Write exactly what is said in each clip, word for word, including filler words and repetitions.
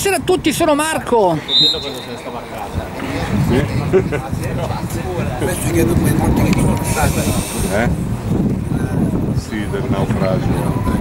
Buonasera a tutti, sono Marco. Eh? Sì, del naufragio.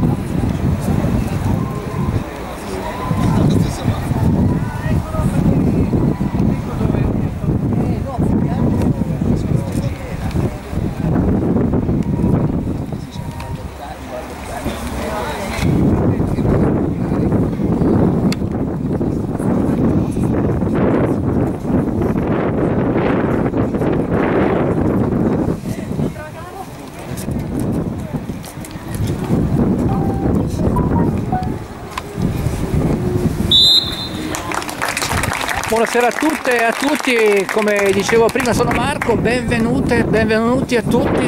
Buonasera a tutte e a tutti, come dicevo prima sono Marco, benvenute, benvenuti a tutti.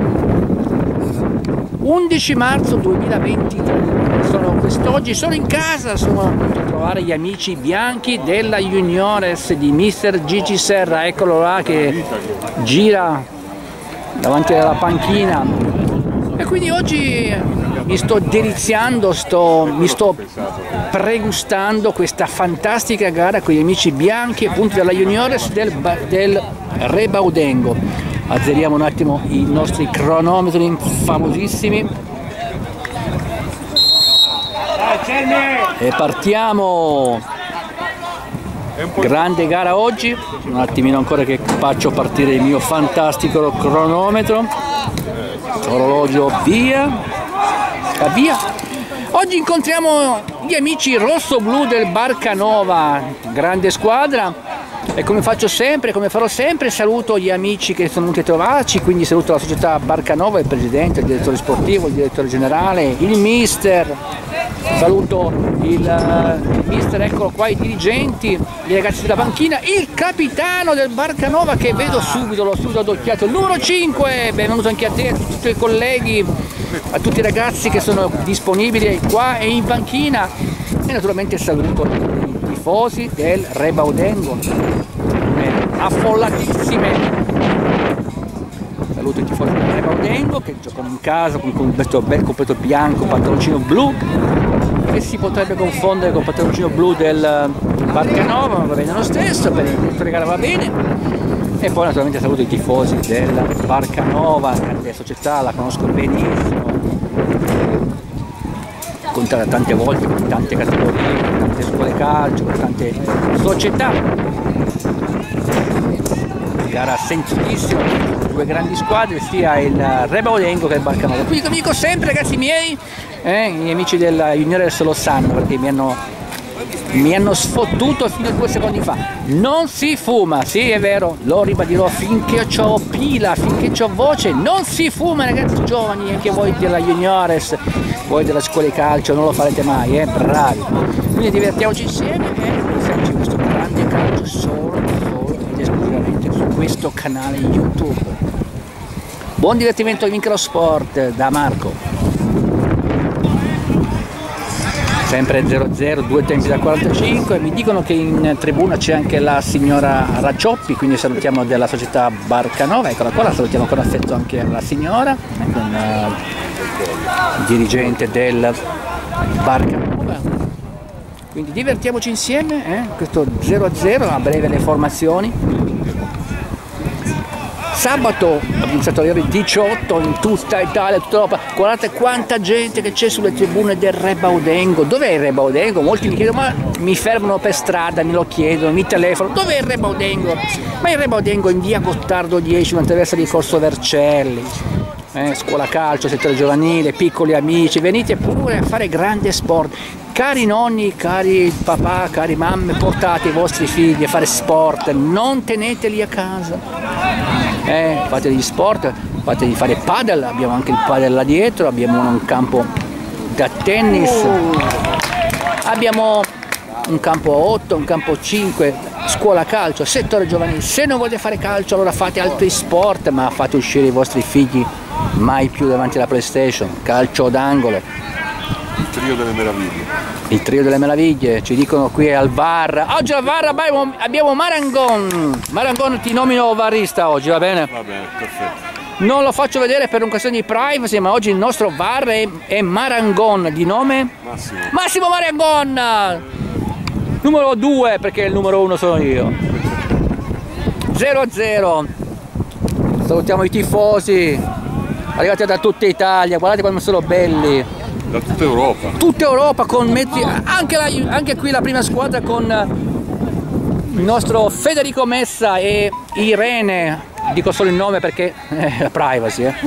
undici marzo duemilaventitré, sono quest'oggi, sono in casa, sono venuto a trovare gli amici bianchi della Juniores di mister Gigi Serra, eccolo là che gira davanti alla panchina. E quindi oggi mi sto deliziando, sto, mi sto pregustando questa fantastica gara con gli amici bianchi appunto della Juniores del, del Rebaudengo. Azzeriamo un attimo i nostri cronometri famosissimi e partiamo. Grande gara oggi, un attimino ancora che faccio partire il mio fantastico cronometro, orologio via. Via. Oggi incontriamo gli amici rosso-blu del Barcanova, grande squadra, e come faccio sempre, come farò sempre, saluto gli amici che sono venuti a trovarci, quindi saluto la società Barcanova, il presidente, il direttore sportivo, il direttore generale, il mister, saluto il, il mister, eccolo qua, i dirigenti, i ragazzi della panchina, il capitano del Barcanova che vedo subito, l'ho subito adocchiato, il numero cinque, benvenuto anche a te, a tutti i tuoi colleghi, a tutti i ragazzi che sono disponibili qua e in panchina, e naturalmente saluto i tifosi del Rebaudengo, affollatissime. Saluto i tifosi del Rebaudengo che giocano in casa con questo bel completo bianco, pantaloncino blu, che si potrebbe confondere con il pantaloncino blu del Barcanova, ma va bene lo stesso, per il gara va bene. E poi naturalmente saluto i tifosi del Barcanova, grande società, la conosco benissimo, contata tante volte, con tante categorie, con tante scuole calcio, con tante società. Gara sentitissima, due grandi squadre, sia il Rebaudengo che il Barcanova. Quindi come dico sempre, ragazzi miei, eh, i miei amici della Juniores lo sanno perché mi hanno mi hanno sfottuto fino a due secondi fa. Non si fuma, sì è vero, lo ribadirò finché ho pila, finché ho voce, non si fuma ragazzi giovani, anche voi della Juniores, voi della scuola di calcio non lo farete mai, eh, bravi. Quindi divertiamoci insieme e iniziamoci questo grande calcio solo, solo ed esclusivamente su questo canale YouTube. Buon divertimento, vinca lo sport da Marco. Sempre zero zero, due tempi da quarantacinque, mi dicono che in tribuna c'è anche la signora Raccioppi, quindi salutiamo della società Barcanova, eccola qua, la salutiamo con affetto anche la signora, con il dirigente del Barcanova. Quindi divertiamoci insieme, eh? Questo zero a zero, a breve le formazioni. Sabato abbiamo iniziato alle ore diciotto in tutta Italia, tutta Europa. Guardate quanta gente che c'è sulle tribune del Rebaudengo. Dov'è il Rebaudengo? Molti mi chiedono, ma mi fermano per strada, me lo chiedono, mi telefono. Dov'è il Rebaudengo? Ma il Rebaudengo in via Gottardo dieci, una traversa di Corso Vercelli. Eh, scuola calcio, settore giovanile, piccoli amici, venite pure a fare grande sport. Cari nonni, cari papà, cari mamme, portate i vostri figli a fare sport, non teneteli a casa. Eh, fate degli sport, fate di fare padel, abbiamo anche il padel là dietro, abbiamo un campo da tennis, abbiamo un campo otto, un campo cinque, scuola calcio, settore giovanile. Se non volete fare calcio allora fate altri sport, ma fate uscire i vostri figli mai più davanti alla PlayStation, calcio d'angolo. Il trio delle meraviglie. Il trio delle meraviglie, ci dicono qui al V A R. Oggi al V A R abbiamo, abbiamo Marangon. Marangon, ti nomino varista oggi, va bene? Va bene, perfetto. Non lo faccio vedere per un questione di privacy, ma oggi il nostro V A R è, è Marangon, di nome? Massimo. Massimo Marangon! numero due perché il numero uno sono io. zero a zero. Salutiamo i tifosi arrivati da tutta Italia, guardate quanto sono belli. Da tutta Europa. Tutta Europa con mezzi, anche, la, anche qui la prima squadra con il nostro Federico Messa e Irene, dico solo il nome perché è la privacy. Eh.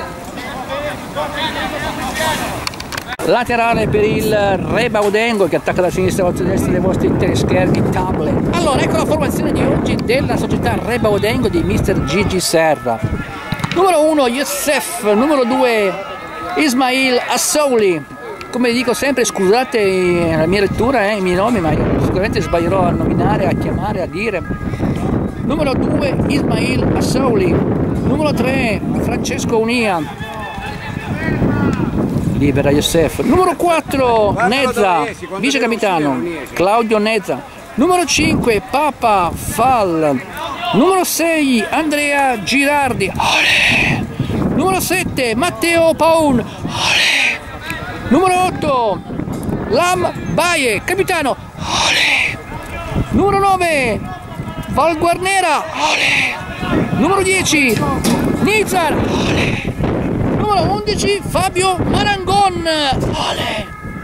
Laterale per il Reba Udengo che attacca da sinistra verso destra dei vostri teleschermi tablet. Allora ecco la formazione di oggi della società Reba Udengo di mister Gigi Serra. Numero uno Youssef, numero due Ismail Assouli. Come dico sempre, scusate la mia lettura, eh, i miei nomi, ma io sicuramente sbaglierò a nominare, a chiamare, a dire. Numero due Ismail Assouli, numero tre Francesco Unia. Libera Youssef. Numero quattro Nezza, vice capitano Claudio Nezza. Numero cinque Papa Fall. Numero sei Andrea Girardi. Olè. Numero sette Matteo Paun. Olè. Numero otto Lam Baie, capitano. Olè. Numero nove Val Guarnera. Olè. Numero dieci Nizar. Olè. Numero undici Fabio Marangon. Olè.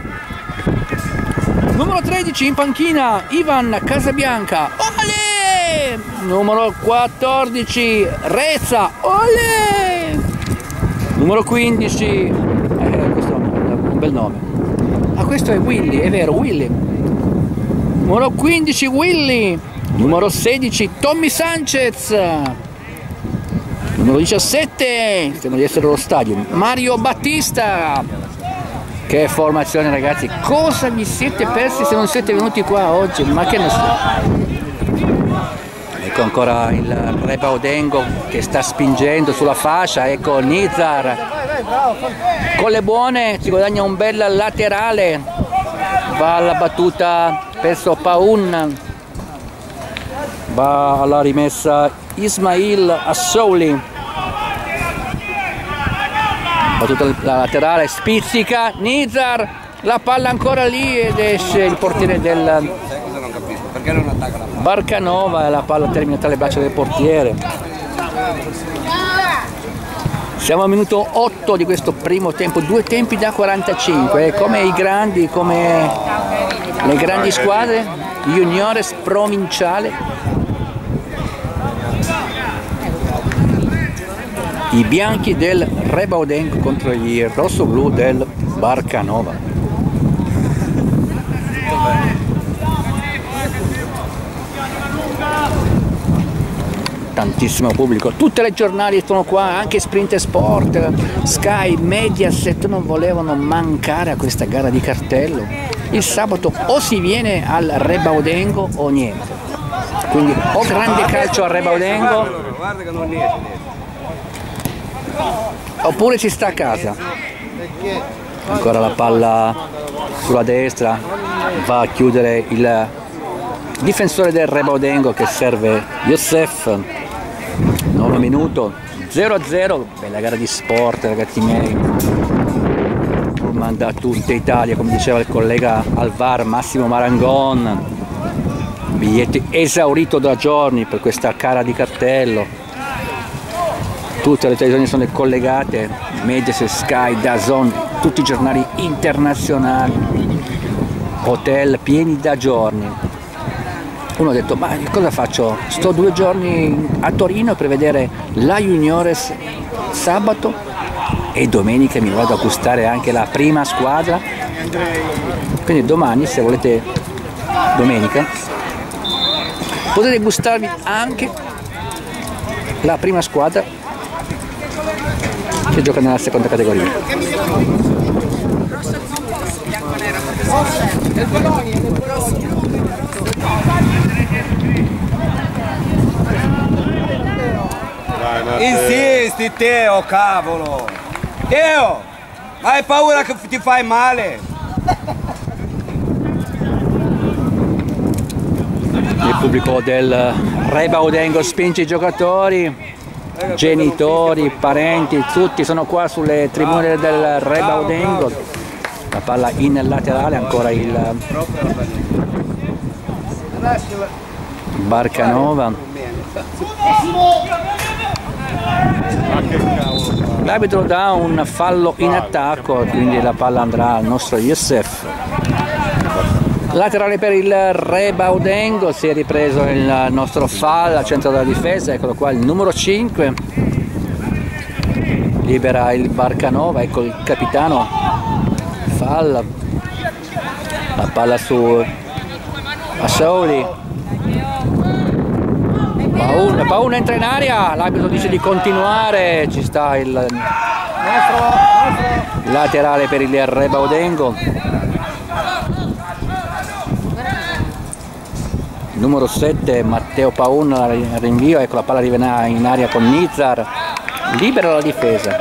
Numero tredici in panchina Ivan Casabianca. Olè. Numero quattordici Rezza. Olè. Numero quindici eh, questo è un bel nome. Ah, questo è Willy, è vero, Willy. Numero quindici Willy. Numero sedici Tommy Sanchez. Numero diciassette, sembra di essere allo stadio, Mario Battista. Che formazione, ragazzi, cosa vi siete persi se non siete venuti qua oggi? Ma che ne so. Ecco ancora il Reba Udengo che sta spingendo sulla fascia, ecco Nizar con le buone, si guadagna un bel laterale, va alla battuta verso Paun, va alla rimessa Ismail Assouli, battuta la laterale, spizzica Nizar, la palla ancora lì ed esce il portiere del Barcanova e la palla termina tra le braccia del portiere. Siamo al minuto otto di questo primo tempo, due tempi da quarantacinque, come i grandi, come le grandi squadre, Juniores Provinciale. I bianchi del Reba Udengo contro i rossoblu del Barcanova. Tantissimo pubblico, tutte le giornali sono qua, anche Sprint Sport, Sky, Mediaset non volevano mancare a questa gara di cartello. Il sabato o si viene al Reba Udengo o niente, quindi o grande calcio al Reba Udengo oppure si sta a casa. Ancora la palla sulla destra, va a chiudere il difensore del Reba Udengo che serve Youssef. Nono minuto, zero a zero, bella gara di sport, ragazzi miei. Pullman da tutta Italia, come diceva il collega Alvar Massimo Marangon. Biglietti esaurito da giorni per questa gara di cartello. Tutte le televisioni sono collegate, Mediaset, Sky, DAZN, tutti i giornali internazionali, hotel pieni da giorni. Uno ha detto, ma cosa faccio? Sto due giorni a Torino per vedere la Juniores sabato e domenica mi vado a gustare anche la prima squadra. Quindi domani, se volete, domenica, potete gustarvi anche la prima squadra che gioca nella seconda categoria. Insisti Teo, cavolo! Teo! Hai paura che ti fai male? Il pubblico del Reba Udengo spinge i giocatori, genitori, parenti, tutti sono qua sulle tribune del Reba Udengo. La palla in laterale, ancora il Barcanova. L'arbitro dà un fallo in attacco, quindi la palla andrà al nostro Youssef. Laterale per il Rebaudengo, si è ripreso il nostro fallo al centro della difesa, eccolo qua il numero cinque. Libera il Barcanova, ecco il capitano, falla. La palla su Assauli. Paun, Paun entra in aria, l'arbitro dice di continuare, ci sta il laterale per il Rebaudengo. Numero sette Matteo Paun al rinvio, ecco la palla arriva in aria con Nizar, libera la difesa.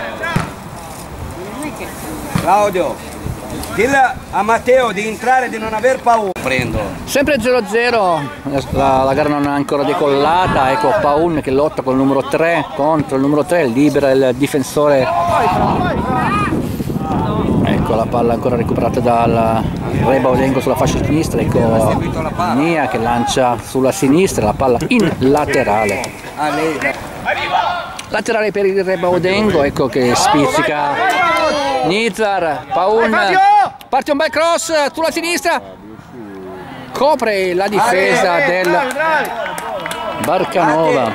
Claudio, dillo a Matteo di entrare e di non aver paura. Prendo. Sempre zero a zero, la, la gara non è ancora decollata, ecco Paun che lotta con il numero tre contro il numero tre, libera il difensore. Ecco la palla ancora recuperata dal Rebaudengo sulla fascia sinistra, ecco Nia che lancia sulla sinistra, la palla in laterale. Laterale per il Rebaudengo, ecco che spizzica Nizar, Paun, parte un bel cross sulla sinistra, copre la difesa del Barcanova.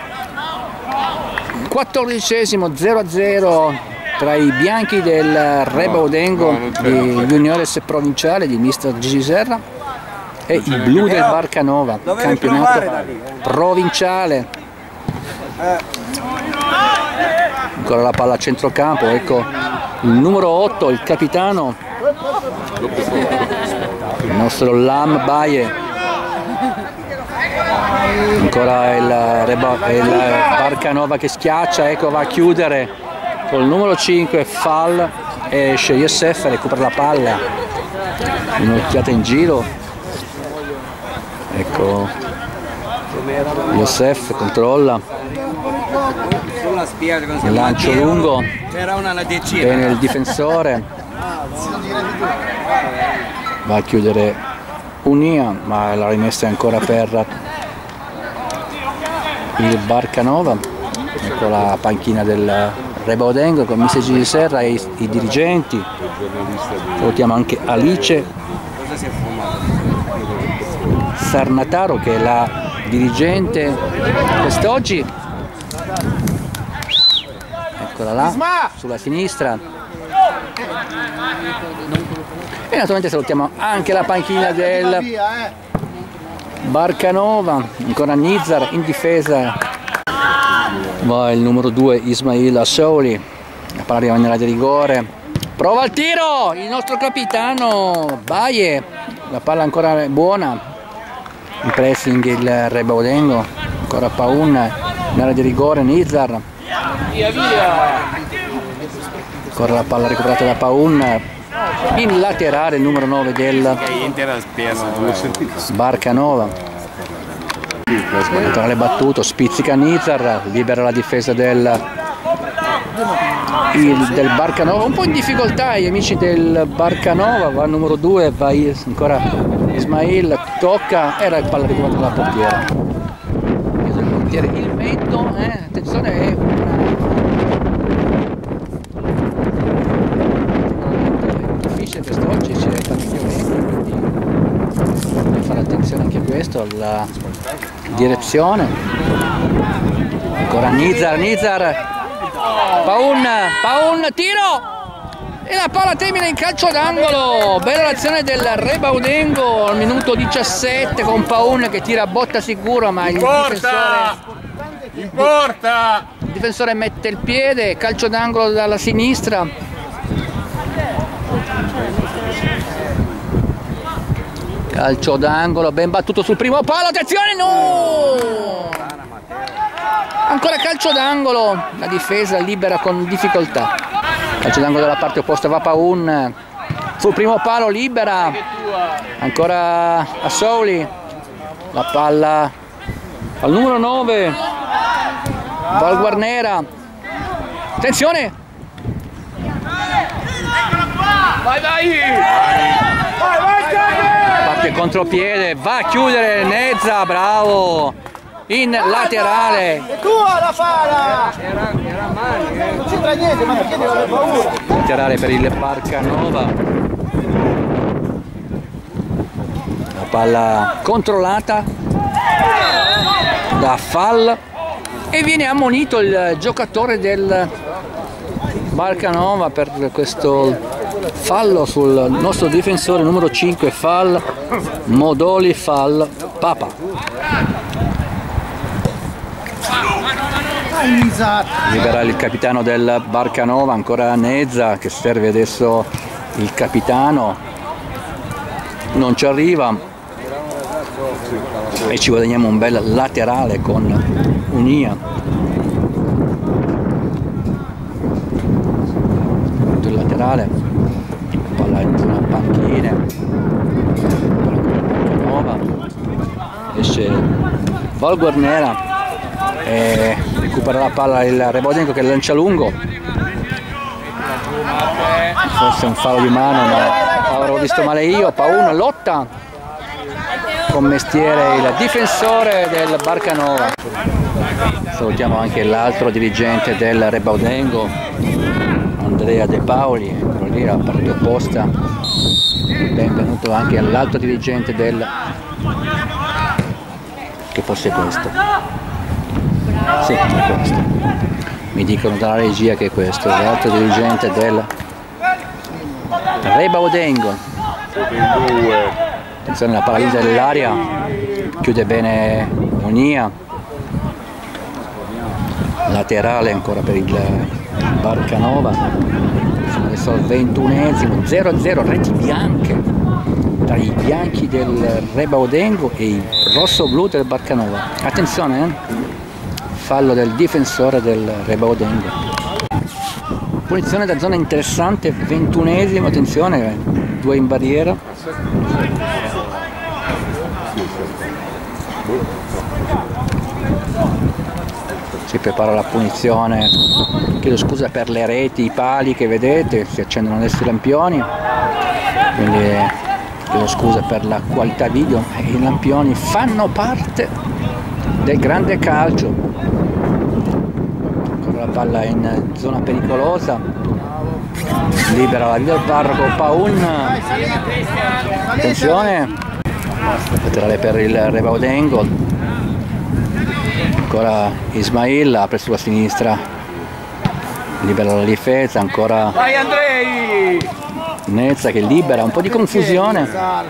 Quattordicesimo, zero a zero tra i bianchi del Rebaudengo di Juniores Provinciale di mister Gigi Serra e i blu del Barcanova, campionato provinciale. Ancora la palla a centrocampo, ecco il numero otto, il capitano, il nostro Lam Baye. Ancora il, Reba, il Barcanova che schiaccia, ecco va a chiudere con il numero cinque, Fall, esce Youssef, recupera la palla, un'occhiata in giro, ecco Youssef controlla, il lancio lungo, bene il difensore, va a chiudere Unia, ma la rimessa è ancora per il Barcanova. Ecco la panchina del Rebaudengo con mister Gigi Serra e i, i dirigenti. Salutiamo anche Alice Sarnataro che è la dirigente quest'oggi. Eccola là, sulla sinistra. E naturalmente salutiamo anche la panchina del Barcanova, ancora Nizar in difesa. Va il numero due Ismail Assauli, la palla arriva nell'area di rigore, prova il tiro, il nostro capitano Baye, la palla ancora buona, in pressing il Rebaudengo, ancora Paun nell'area di rigore, Nizar, ancora la palla recuperata da Paun, in laterale il numero nove del Barcanova. Laterale battuto, spizzica Nizar, libera la difesa del, il, del Barcanova, un po' in difficoltà gli amici del Barcanova, va al numero due, va ancora Ismail, tocca, era il palla recuperata dalla portiera. Il portiere, il vento, eh, attenzione, è difficile quest'oggi, c'è parecchio vento, quindi fare attenzione anche a questo, alla direzione. Ancora Nizar, Nizar, Paun, Paun, tiro e la palla termina in calcio d'angolo. Bella l'azione del Rebaudengo al minuto diciassette con Paun che tira a botta sicura, ma il difensore, importa! il difensore mette il piede, calcio d'angolo dalla sinistra. Calcio d'angolo ben battuto sul primo palo, attenzione, no! Ancora calcio d'angolo, la difesa libera con difficoltà. Calcio d'angolo dalla parte opposta, va Paun sul primo palo, libera. Ancora Assauli, la palla al numero nove, Val Guarnera. Attenzione! Vai, vai! Parte con contropiede, va a chiudere Nezza, bravo, in laterale. È tua la pala! Era, era male, eh. Non c'entra niente, ma perché devo avere paura? Laterale per il Barcanova. La palla controllata da Fall e viene ammonito il giocatore del Barcanova per questo fallo sul nostro difensore numero cinque, Fall, Modoli, Fall, Papa. Libera il capitano del Barcanova, ancora Nezza che serve adesso il capitano, non ci arriva e ci guadagniamo un bel laterale con Unia. Il laterale, palla in zona panchine, nuova, esce Valguarnera e recupera la palla il Rebodengo che lancia lungo, forse un fallo di mano ma avrò visto male io. Paun lotta con mestiere il difensore del Barcanova. Salutiamo anche l'altro dirigente del Rebaudengo, Andrea De Paoli, eccolo lì alla parte opposta. Benvenuto anche all'altro dirigente del, che fosse questo, sì, è questo, mi dicono dalla regia che è questo, l'altro dirigente del Rebaudengo. Attenzione, la palla dell'aria, chiude bene Unia, laterale ancora per il Barcanova. Siamo adesso al ventunesimo, zero a zero, reti bianche tra i bianchi del Rebaudengo e i rosso-blu del Barcanova. Attenzione, eh? Fallo del difensore del Rebaudengo. Punizione da zona interessante, ventunesimo, attenzione, due in barriera. Si prepara la punizione, chiedo scusa per le reti, i pali che vedete, si accendono adesso i lampioni, quindi chiedo scusa per la qualità video. I lampioni fanno parte del grande calcio. Ancora la palla in zona pericolosa, libera la via del parroco Paun, attenzione, laterale per il Rebaudengo. Ancora Ismail apre sulla sinistra, libera la difesa, ancora Vai Andrei! Nezza che libera, un po' di confusione. La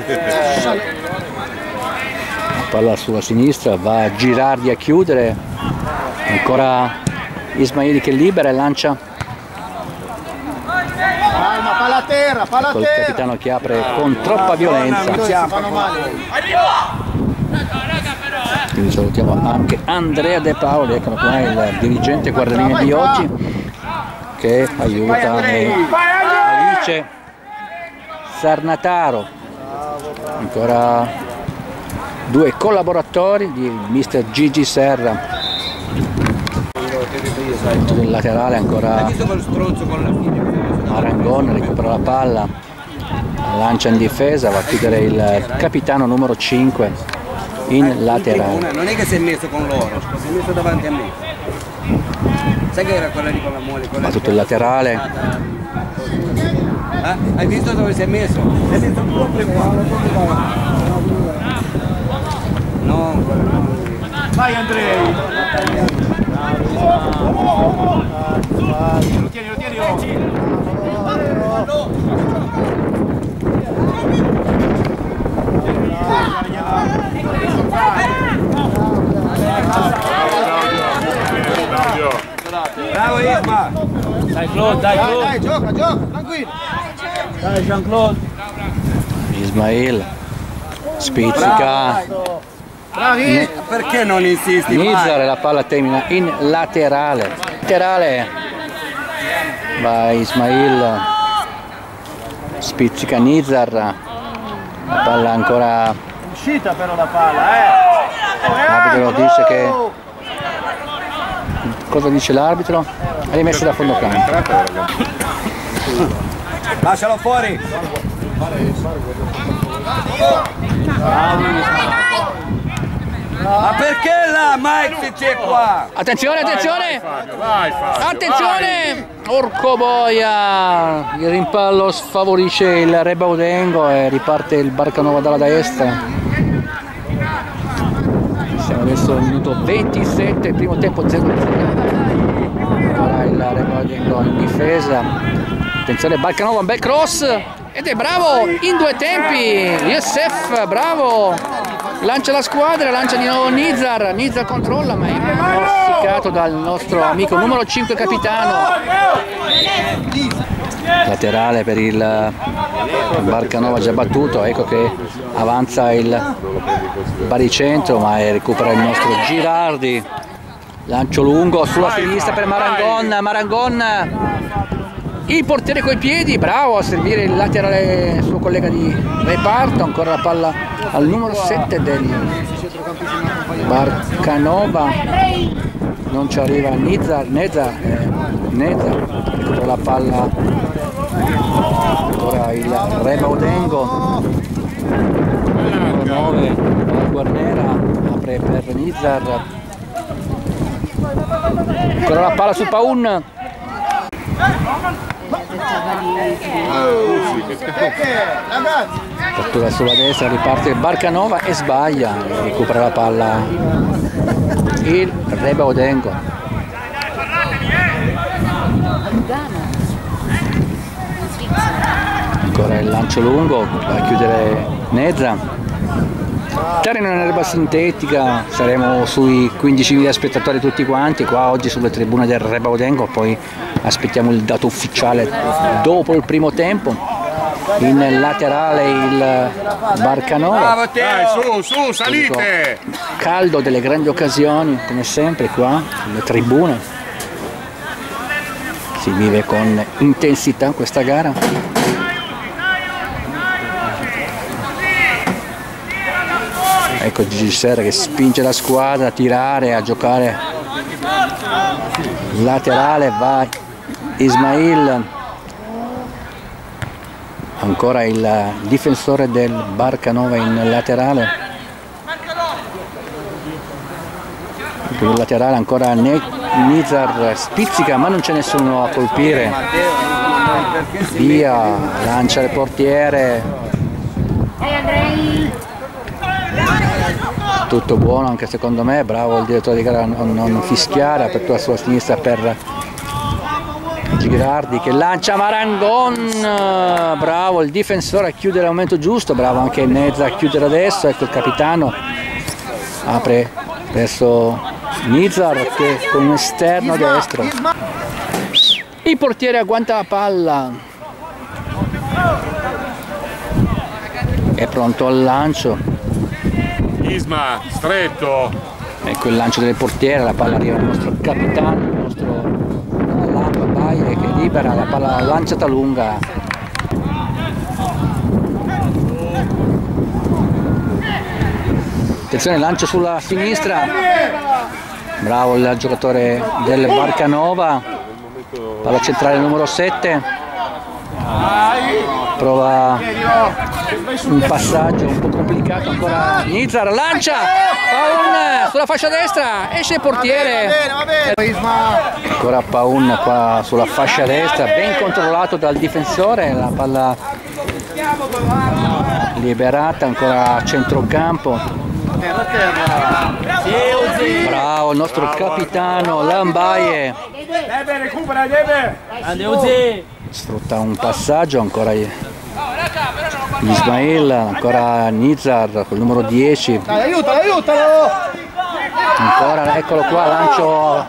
palla sulla sinistra, va a Girardi a chiudere, ancora Ismail che libera e lancia. Calma, palla a terra, palla a Col terra. capitano che apre con troppa violenza. Fanno male. Quindi salutiamo anche Andrea De Paoli, eccolo qua, il dirigente guardalinee di oggi, che aiuta Alice Sarnataro. Ancora due collaboratori di mister Gigi Serra. Il laterale ancora Marangon, recupera la palla, lancia in difesa, va a chiudere il capitano numero cinque in laterale. Non è che si è messo con loro, si è messo davanti a me. Sai che era quella lì con la mole? Va tutto il laterale. Eh? Hai visto dove si è messo? Si è messo proprio qua. No, vai Andrei! Lo tieni, lo tieni! Bravo Isma! Dai Claude, dai Dai, Claude! dai, gioca, gioca, tranquillo. Dai Jean-Claude! Ismail spizzica. Bravi. Perché non insisti Nizar, mai? la palla termina in laterale. Laterale va Ismail, spizzica Nizar, la palla ancora. Uscita però la palla, eh. L'arbitro dice che. Cosa dice l'arbitro? È rimessa da fondo campo. Lascialo fuori! Ma perché là Mike c'è qua? Attenzione, attenzione! Vai Fabio, Attenzione! Orco boia! Il rimpallo sfavorisce il Rebaudengo e riparte il Barcanova dalla destra. Siamo adesso al minuto ventisette, il primo tempo zero a zero. Ora il Rebaudengo in difesa. Attenzione, Barcanova, un bel cross! Ed è bravo in due tempi! Youssef, bravo! Lancia la squadra, lancia di nuovo Nizar, Nizar controlla ma è morsicato dal nostro amico numero cinque capitano. Laterale per il Barcanova già battuto, ecco che avanza il baricentro ma recupera il nostro Girardi. Lancio lungo sulla sinistra per Marangon, Marangon, il portiere coi piedi, bravo a servire il laterale suo collega di reparto, ancora la palla al numero sette del Barcanova, non ci arriva Nizar, Nezar, eh, Nezar, recupera la palla, ancora il Rebaudengo, numero nove, la Guarnera, apre per Nizar, ancora la palla su Paun. Cattura sulla destra, riparte il Barcanova e sbaglia, recupera la palla il Rebaudengo. Ancora il lancio lungo a chiudere Nezza. Terreno in erba sintetica, saremo sui quindicimila spettatori tutti quanti qua oggi sulle tribune del Rebaudengo, poi aspettiamo il dato ufficiale dopo il primo tempo. In laterale il Barcanova, dai, su, su, salite! Caldo delle grandi occasioni come sempre qua sulle tribune, si vive con intensità questa gara. Ecco Gigi Serra che spinge la squadra a tirare, a giocare laterale, va Ismail, ancora il difensore del Barcanova in laterale, il laterale ancora Nizar, spizzica ma non c'è nessuno a colpire, via, lancia il portiere. Tutto buono anche secondo me, bravo il direttore di gara a non, non fischiare, apertura sulla sinistra per Girardi che lancia Marangon, bravo il difensore a chiudere al momento giusto, bravo anche Nezza a chiudere adesso, ecco il capitano apre verso Nizar che con un esterno destro, il portiere agguanta la palla, è pronto al lancio. Isma, stretto. Ecco il lancio del portiere, la palla arriva al nostro capitano, il nostro Lamba Baie che libera, la palla lanciata lunga. Attenzione, lancio sulla sinistra, bravo il giocatore del Barcanova, palla centrale numero sette. Prova un passaggio un po' complicato, ancora Nizar lancia Paun sulla fascia destra, esce il portiere, ancora Paun qua sulla fascia destra, ben controllato dal difensore, la palla liberata, ancora a centrocampo, bravo il nostro capitano Lambaie, sfrutta un passaggio, ancora Ismail, ancora Nizar col numero dieci, Aiutalo, aiutalo! ancora eccolo qua, lancio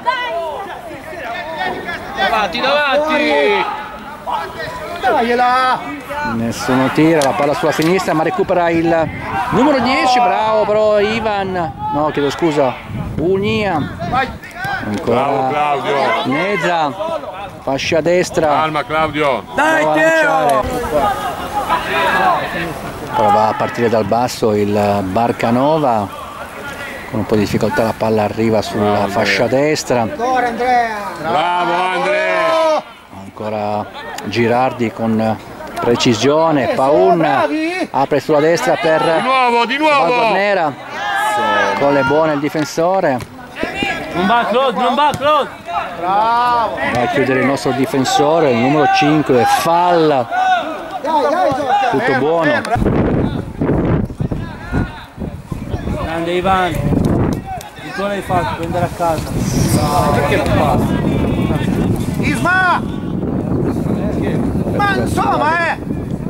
Davanti, davanti! Dagliela! nessuno tira, la palla sulla sinistra ma recupera il numero dieci, bravo però Ivan, no chiedo scusa, Unia, ancora Claudio. Nezza, fascia destra, Calma Claudio. Dai Teo! prova a partire dal basso il Barcanova, con un po' di difficoltà la palla arriva sulla fascia destra, Ancora Andrea! Bravo Andrea. ancora Girardi con precisione, Paun, apre sulla destra per Di nuovo, di nuovo! Valguarnera, con le buone il difensore. Non va Claude, non va Claude! Bravo! Va a chiudere il nostro difensore, il numero cinque, Falla. Dai, dai, gioca! Tutto buono. Grande Ivan, il tuo l'hai fatto, puoi andare a casa. Perché non passa? Isma! Ma insomma, eh!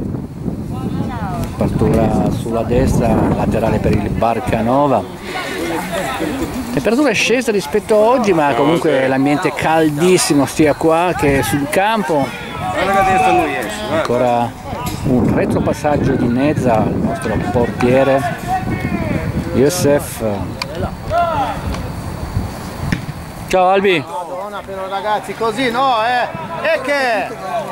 Apertura sulla destra, laterale per il Barcanova. Temperatura è scesa rispetto a oggi, ma comunque l'ambiente è caldissimo sia qua che sul campo. Guarda che adesso lui esce. Ancora un retropassaggio di Nezza al nostro portiere Youssef. Ciao Albi. Madonna, però ragazzi, così no, eh! E che?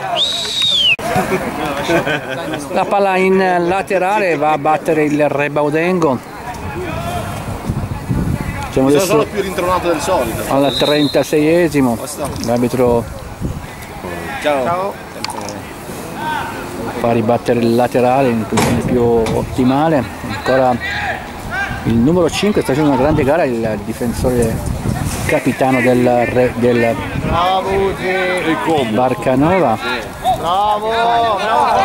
La palla in laterale va a battere il Rebaudengo. Siamo Sono adesso solo più rintronato del solito. al trentaseiesimo. L'arbitro Ciao. fa ribattere il laterale in posizione più ottimale. Ancora il numero cinque sta facendo una grande gara, il difensore capitano del, re, del Bravo Uzi! Barcanova. Bravo! Bravo!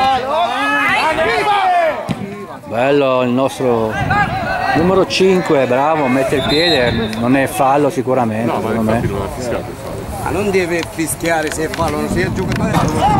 Bello il nostro numero cinque, bravo, mette il piede, non è fallo sicuramente, No, ma secondo me. infatti non ha fischiato. Ma non deve fischiare se è fallo, non si è giocatore.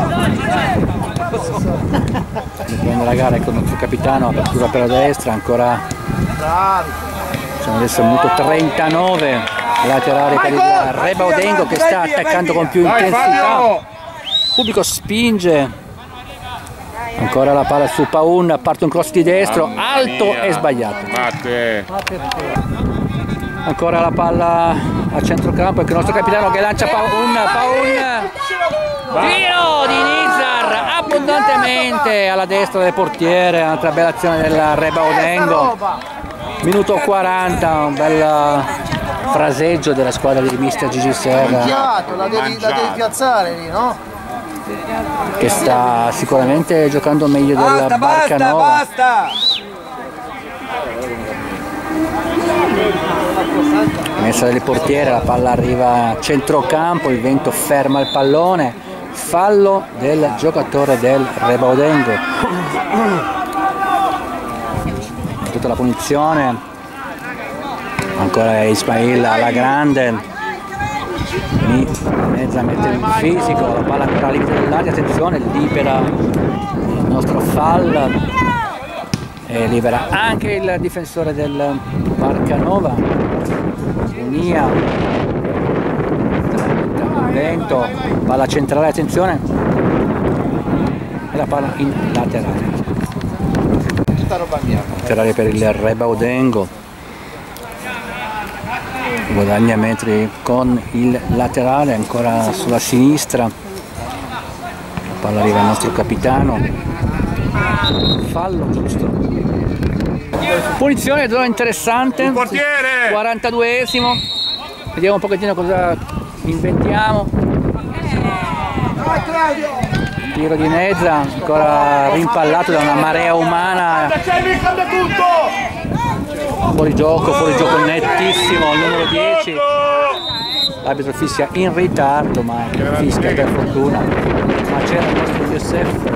Prende la gara con il nostro capitano, apertura per la destra, ancora Bravi! siamo adesso al minuto trentanove, laterale per il Rebaudengo che sta attaccando con più Dai intensità. Fabio! Il pubblico spinge. Ancora la palla su Paun, parte un cross di destro, Mamma alto mia. e sbagliato. Matte! Ancora la palla a centrocampo, ecco il nostro capitano che lancia Paun, Paun. Tiro di Nizar abbondantemente alla destra del portiere, un'altra bella azione del Rebaudengo. Minuto quaranta, un bel fraseggio della squadra di mister Gigi Serra Piatto, la devi, la devi piazzare lì, no? che sta sicuramente giocando meglio del Basta, basta, Barcanova. basta! Messa del portiere, la palla arriva a centrocampo, il vento ferma il pallone, fallo del giocatore del Rebaudengo. Tutta la punizione, ancora Ismail alla grande, Nezza mette il fisico, la palla ancora al limite dell'aria, attenzione, libera il nostro fall e libera anche il difensore del Barcanova. Unia, vento, palla centrale, attenzione, e la palla in laterale. Tutta roba mia. Laterale per il Rebaudengo. Guadagna metri con il laterale, ancora sulla sinistra. La palla arriva al nostro capitano. Fallo giusto. Punizione, zona interessante. Il portiere! quarantaduesimo. Vediamo un pochettino cosa inventiamo. Tiro di Nezza, ancora rimpallato da una marea umana. Fuori gioco, fuori gioco nettissimo, il numero dieci. L'arbitro fischia in ritardo, ma fischia per fortuna. Ma c'era il nostro Youssef.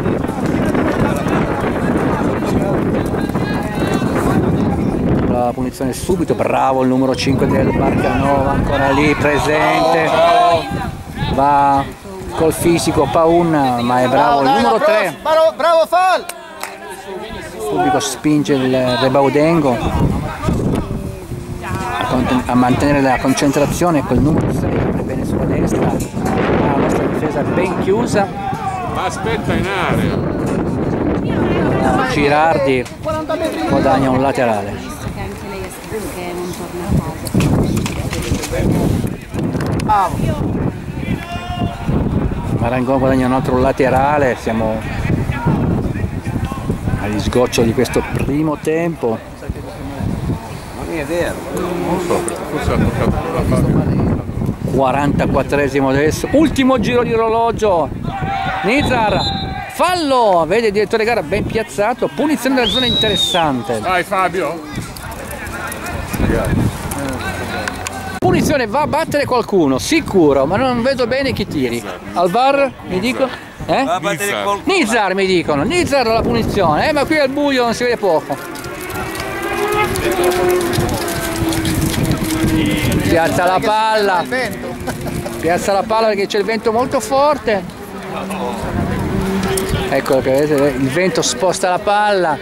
La punizione subito, bravo il numero cinque del Barcanova, ancora lì presente. Va col fisico Paun, ma è bravo il numero tre. Bravo, bravo Fall! Il pubblico spinge il Rebaudengo a mantenere la concentrazione col numero sei, apre bene sulla destra, la nostra difesa ben chiusa. Ma aspetta in area! Girardi guadagna un laterale. Marangon guadagna un altro laterale, siamo agli sgoccio di questo primo tempo. Non è vero. Non so, forse ha toccato la Fabio. quarantaquattresimo adesso, ultimo giro di orologio. Nizar fallo, vede il direttore gara ben piazzato, punizione della zona interessante. Vai Fabio. Punizione, va a battere qualcuno, sicuro, ma non vedo bene chi tiri. Al VAR mi dico? Eh? Va a battere qualcuno. Nizzar mi dicono, Nizzar la punizione, eh, ma qui al buio non si vede poco. Piazza la palla, piazza la palla perché c'è il vento molto forte. Ecco che vedete, il vento sposta la palla.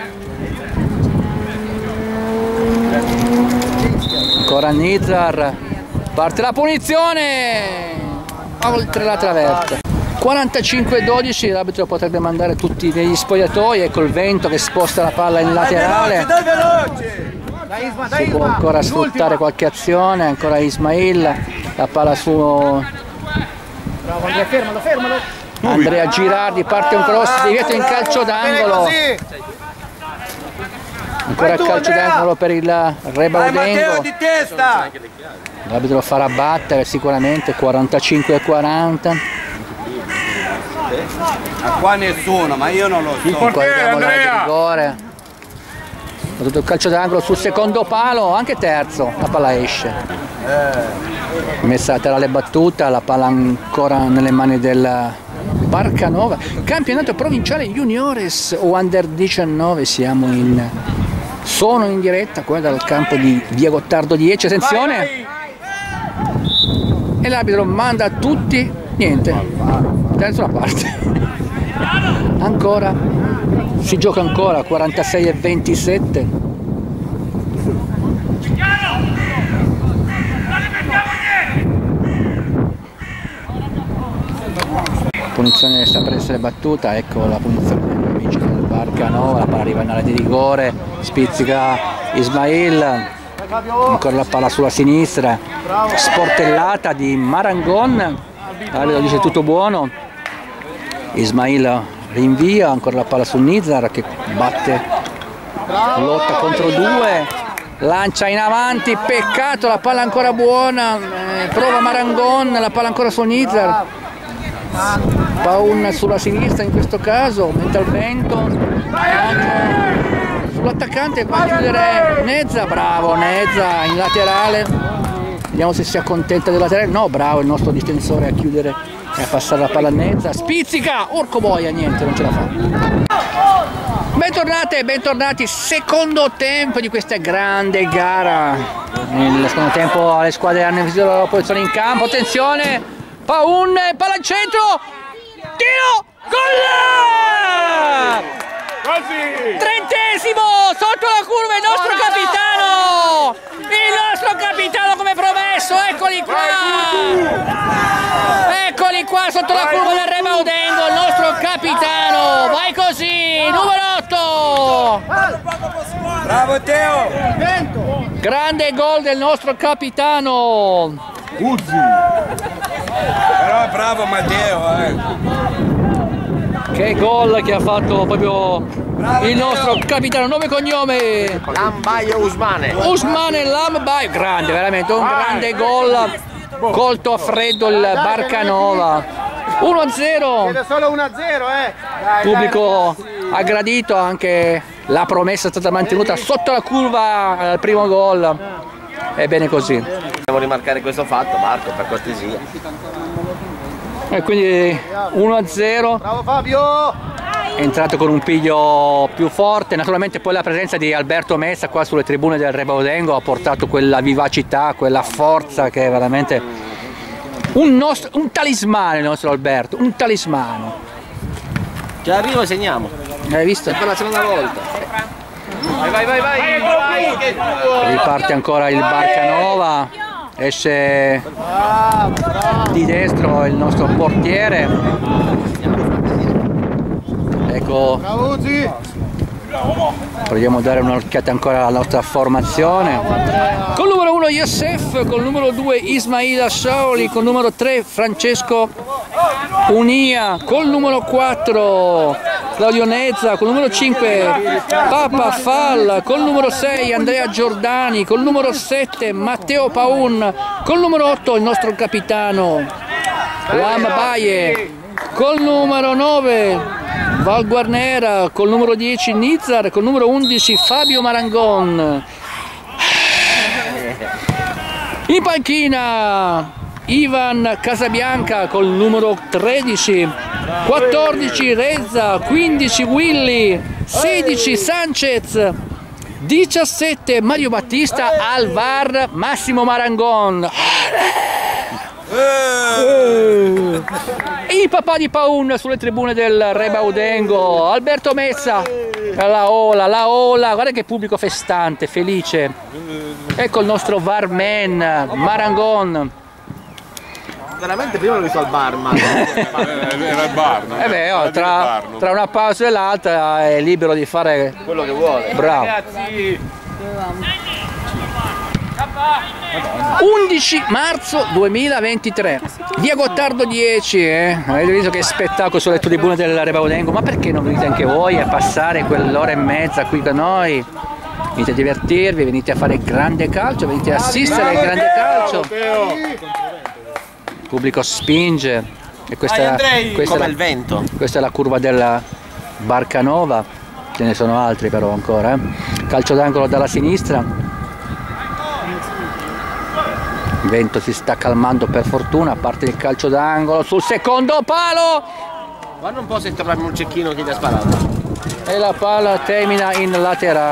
Ancora Nizzar, parte la punizione oltre la traversa. quarantacinque dodici, l'arbitro potrebbe mandare tutti negli spogliatoi, ecco il vento che sposta la palla in laterale. Dai veloce! Si può ancora sfruttare qualche azione, ancora Ismail, la palla su Bravo Andrea, fermalo, fermalo. Andrea Girardi, parte un cross, divieto in calcio d'angolo. Ancora il calcio d'angolo per il Vai Matteo Rebaudengo. di testa! L'arbitro lo farà battere sicuramente, quarantacinque a quaranta. Ma qua nessuno, ma io non lo so. Qua portiere, vediamo l'area di Andrea! rigore. Tutto il calcio d'angolo sul secondo palo, anche terzo, la palla esce. Messa laterale battuta, la palla ancora nelle mani del Barcanova. Campionato provinciale juniores o under diciannove, siamo in sono in diretta qua dal campo di Via Gottardo dieci, attenzione! E l'arbitro manda a tutti, niente, da nessuna parte. Ancora, si gioca ancora, quarantasei e ventisette. Punizione sta per essere battuta, ecco la punizione degli amici del Barcanova, la palla arriva in area di rigore, spizzica Ismail, ancora la palla sulla sinistra, sportellata di Marangon, l'arbitro dice tutto buono, Ismail rinvia, ancora la palla su Nizzar che batte, lotta contro due, lancia in avanti, peccato, la palla ancora buona, eh, prova Marangon, la palla ancora su Nizzar. Paun sulla sinistra in questo caso, mette al vento sull'attaccante, va a chiudere Nezza, bravo Nezza in laterale, vediamo se si accontenta del laterale, no bravo il nostro difensore a chiudere e a passare la palla a Nezza, spizzica, orco boia, niente, non ce la fa. Bentornate, bentornati, secondo tempo di questa grande gara, nel secondo tempo le squadre hanno visto la loro posizione in campo, attenzione, Paun, palla al centro, tiro, gol! Così! Trentesimo, sotto la curva il nostro capitano! Il nostro capitano come promesso, eccoli qua! Eccoli qua sotto la curva del Rebaudengo, il nostro capitano! Vai così, numero otto! Bravo Teo! Grande gol del nostro capitano! Però è bravo Matteo, eh! Che gol che ha fatto proprio il nostro capitano, nome e cognome Lambaio Usmane. Usmane Lambaio, grande, veramente un grande gol colto a freddo il Barcanova. uno a zero, Siete solo uno a zero, eh! Dai, pubblico dai, ha gradito, anche la promessa è stata mantenuta sotto la curva al primo gol, è bene così. Devo rimarcare questo fatto, Marco, per cortesia. E quindi uno a zero. Bravo Fabio! È entrato con un piglio più forte, naturalmente poi la presenza di Alberto Messa qua sulle tribune del Rebaudengo ha portato quella vivacità, quella forza che è veramente un, nostro, un talismano il nostro Alberto, un talismano. Che arrivo e segniamo. Hai visto? È per la seconda volta. Vai, vai, vai, vai! vai. Riparte ancora il Barcanova, esce di destro il nostro portiere. Ecco, Bravo Uzi! proviamo a dare un'occhiata ancora alla nostra formazione. Col numero uno Youssef, col numero due Ismail Asciaoli, col numero tre Francesco Unia, col numero quattro Claudio Nezza, col numero cinque Papa Fall, col numero sei Andrea Giordani, col numero sette Matteo Paun, col numero otto il nostro capitano Lambaie, col numero nove Val Guarnera col numero dieci Nizzar, col numero undici Fabio Marangon. In panchina Ivan Casabianca col numero tredici, quattordici Rezza, quindici Willy, sedici Sanchez, diciassette Mario Battista, al V A R Massimo Marangon. Il papà di Paun sulle tribune del Rebaudengo, Alberto Mezza, la ola, la ola, guarda che pubblico festante, felice. Ecco il nostro V A R man Marangon. Veramente prima l'ho visto al bar, ma Era il bar, no? Eh beh, oh, tra, tra una pausa e l'altra è libero di fare quello che vuole. bravo. undici marzo duemilaventitré, via Gottardo dieci, eh? Avete visto che spettacolo sulle tribune del Rebaudengo? Ma perché non venite anche voi a passare quell'ora e mezza qui con noi? Venite a divertirvi, venite a fare grande calcio, venite a assistere al grande calcio. Il pubblico spinge e questa, questa, come è la, il vento. questa è la curva della Barcanova, ce ne sono altri però ancora. Eh? Calcio d'angolo dalla sinistra. Il vento si sta calmando per fortuna, a parte il calcio d'angolo sul secondo palo. Guarda un po' se troviamo un cecchino che gli ha sparato. E la palla termina in laterale.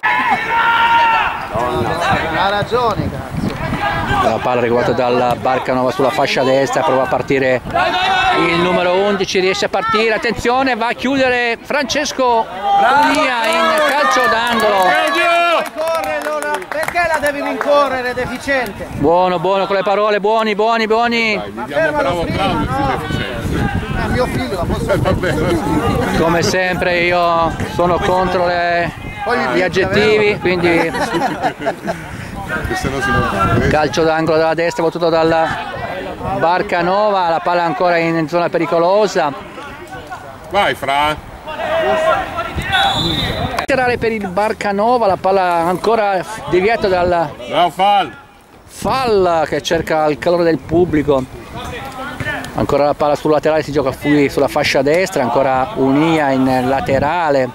Ha ragione, cazzo. La palla regolata dalla Barcanova sulla fascia destra, prova a partire il numero undici, riesce a partire, attenzione, va a chiudere Francesco Unia in calcio d'angolo. Perché la devi rincorrere, deficiente? Buono, buono con le parole, buoni, buoni, buoni. Dai, gli diamo bravo applauso, deficienza. Ah, mio figlio la posso Eh, vabbè. Come sempre io sono contro le, gli aggettivi, quindi Che se no si non... calcio d'angolo dalla destra battuto dalla Barcanova, la palla ancora in zona pericolosa. Vai, Fra. Laterale per il Barcanova, la palla ancora deviata dal Bravo, Fal. Falla che cerca il calore del pubblico. Ancora la palla sul laterale, si gioca qui sulla fascia destra, ancora Unia in laterale.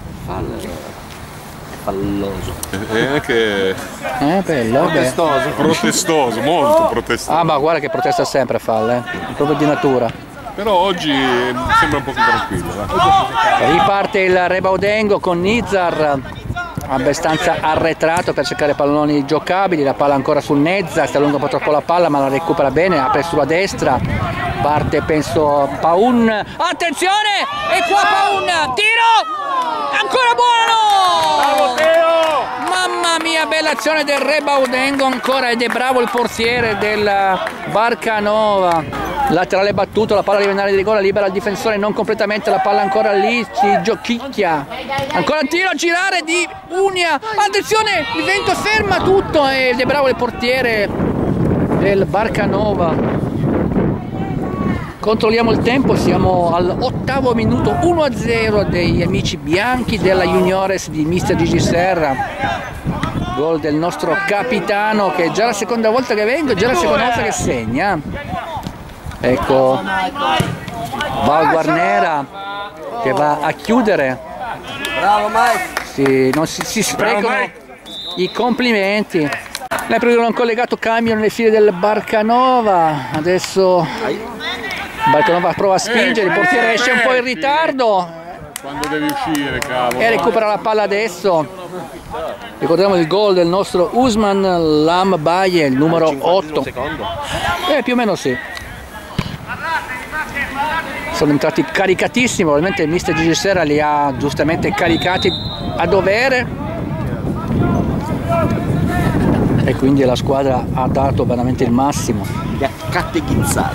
falloso. E anche Eh, bello, beh. protestoso, molto protestoso. Ah, ma guarda che protesta sempre Falla, eh. Proprio di natura. Però oggi sembra un po' più tranquillo. Eh. Riparte il Rebaudengo con Nizzar abbastanza arretrato per cercare palloni giocabili, la palla ancora sul Nezza, sta allunga un po' troppo la palla ma la recupera bene, apre sulla destra, parte penso Paun, attenzione, e qua Paun, tiro, ancora buono! Mamma mia, bella azione del Rebaudengo ancora, ed è bravo il portiere del Barcanova. Laterale battuto, la palla arriva in area di rigore, libera il difensore, non completamente, la palla ancora lì, si giochicchia, ancora il tiro a girare di Unia, attenzione, il vento ferma tutto ed è bravo il portiere del Barcanova. Controlliamo il tempo, siamo all'ottavo minuto, uno a zero degli amici bianchi della Juniores di mister Gigi Serra. Gol del nostro capitano, che è già la seconda volta che vengo, già la seconda volta che segna. Ecco Val Guarnera che va a chiudere. Bravo Mike. Si, non si, si sprecano i complimenti. Lei prende un collegato cambio nelle file del Barcanova. Adesso Barcanova prova a spingere, il portiere esce un po' in ritardo Quando devi uscire, cavolo. e recupera la palla adesso. Ricordiamo il gol del nostro Usman Lambaye, il numero otto. Eh, più o meno sì. Sono entrati caricatissimi, probabilmente il mister Gigi Serra li ha giustamente caricati a dovere e quindi la squadra ha dato veramente il massimo. Li ha catechizzati.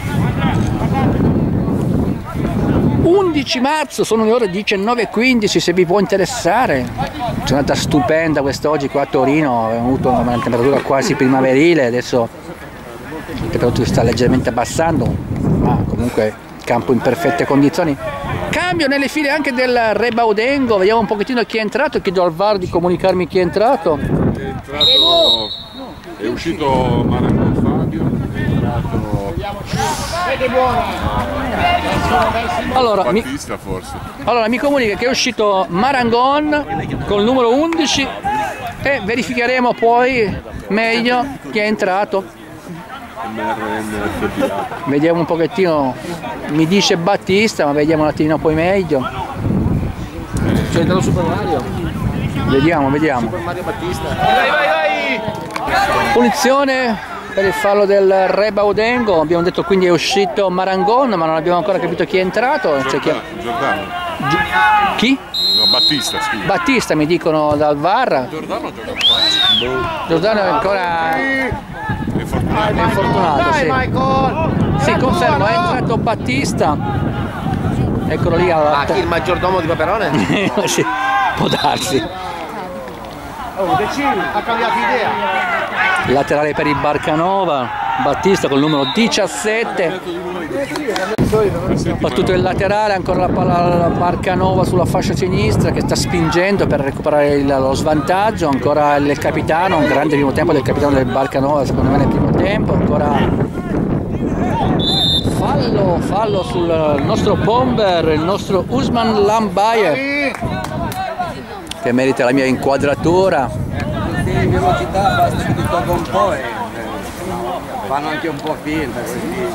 undici marzo, sono le ore diciannove e quindici, se vi può interessare. Giornata stupenda quest'oggi qua a Torino, abbiamo avuto una temperatura quasi primaverile, adesso la temperatura si sta leggermente abbassando, ma comunque campo in perfette condizioni. Cambio nelle file anche del Rebaudengo, vediamo un pochettino chi è entrato, chiedo al V A R di comunicarmi chi è entrato. È entrato, è uscito Marangon Fabio, è entrato Allora mi, Battista forse. allora mi comunica che è uscito Marangon col numero undici e verificheremo poi meglio chi è entrato. M R N F B A. Vediamo un pochettino, mi dice Battista, ma vediamo un attimino poi meglio. C'è entrato Super Mario. Vediamo, vediamo. Super Mario Battista. Vai, vai, vai! Punizione per il fallo del Reba Udengo, abbiamo detto quindi è uscito Marangon, ma non abbiamo ancora capito chi è entrato. C'è chi... Giordano. Giordano. Gi- chi? No, Battista, scusa. Battista mi dicono dal V A R. Giordano gioca qua. Giordano è ancora È fortunato. è infortunato, Dai sì. Michael! Sì, confermo, è entrato Battista. Eccolo lì alla... Ah, chi il maggiordomo di Paperone? Sì, può darsi. Oh, decidi, ha cambiato idea. Laterale per il Barcanova, Battista col numero diciassette. Battuto il laterale, ancora la palla alla Barcanova sulla fascia sinistra che sta spingendo per recuperare il, lo svantaggio. Ancora il capitano, un grande primo tempo del capitano del Barcanova, secondo me nel primo tempo. Ancora fallo, fallo sul nostro bomber, il nostro Usman Lambaye, che merita la mia inquadratura. Sì, velocità basta che ti tocca un po' e eh, fanno anche un po' finta così.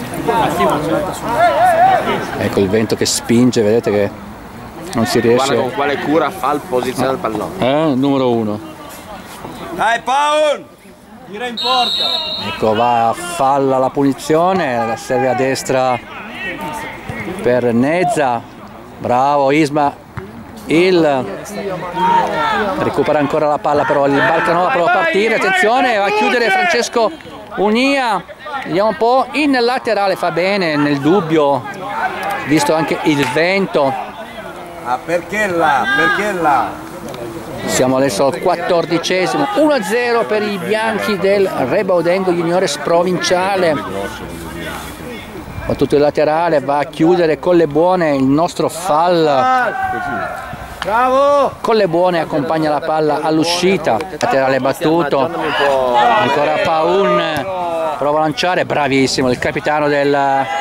Ecco il vento che spinge, vedete che non si Guarda riesce. con quale cura fa il posizionare il pallone. Eh, numero uno. Dai Paul! Tira in porta. Ecco, va, falla la punizione, la serve a destra per Nezza. Bravo Isma. Il recupera ancora la palla, però il Barcanova prova a partire, attenzione, va a chiudere Francesco Unia. Vediamo un po', in laterale fa bene, nel dubbio, visto anche il vento. Ah, perché là? Perché là? Siamo adesso al quattordicesimo, uno a zero per i bianchi del Reba Udengo Juniores Provinciale. Battuto il laterale, va a chiudere con le buone il nostro Fall. Bravo! Con le buone accompagna la palla all'uscita, laterale battuto, ancora Paun, prova a lanciare, bravissimo il capitano del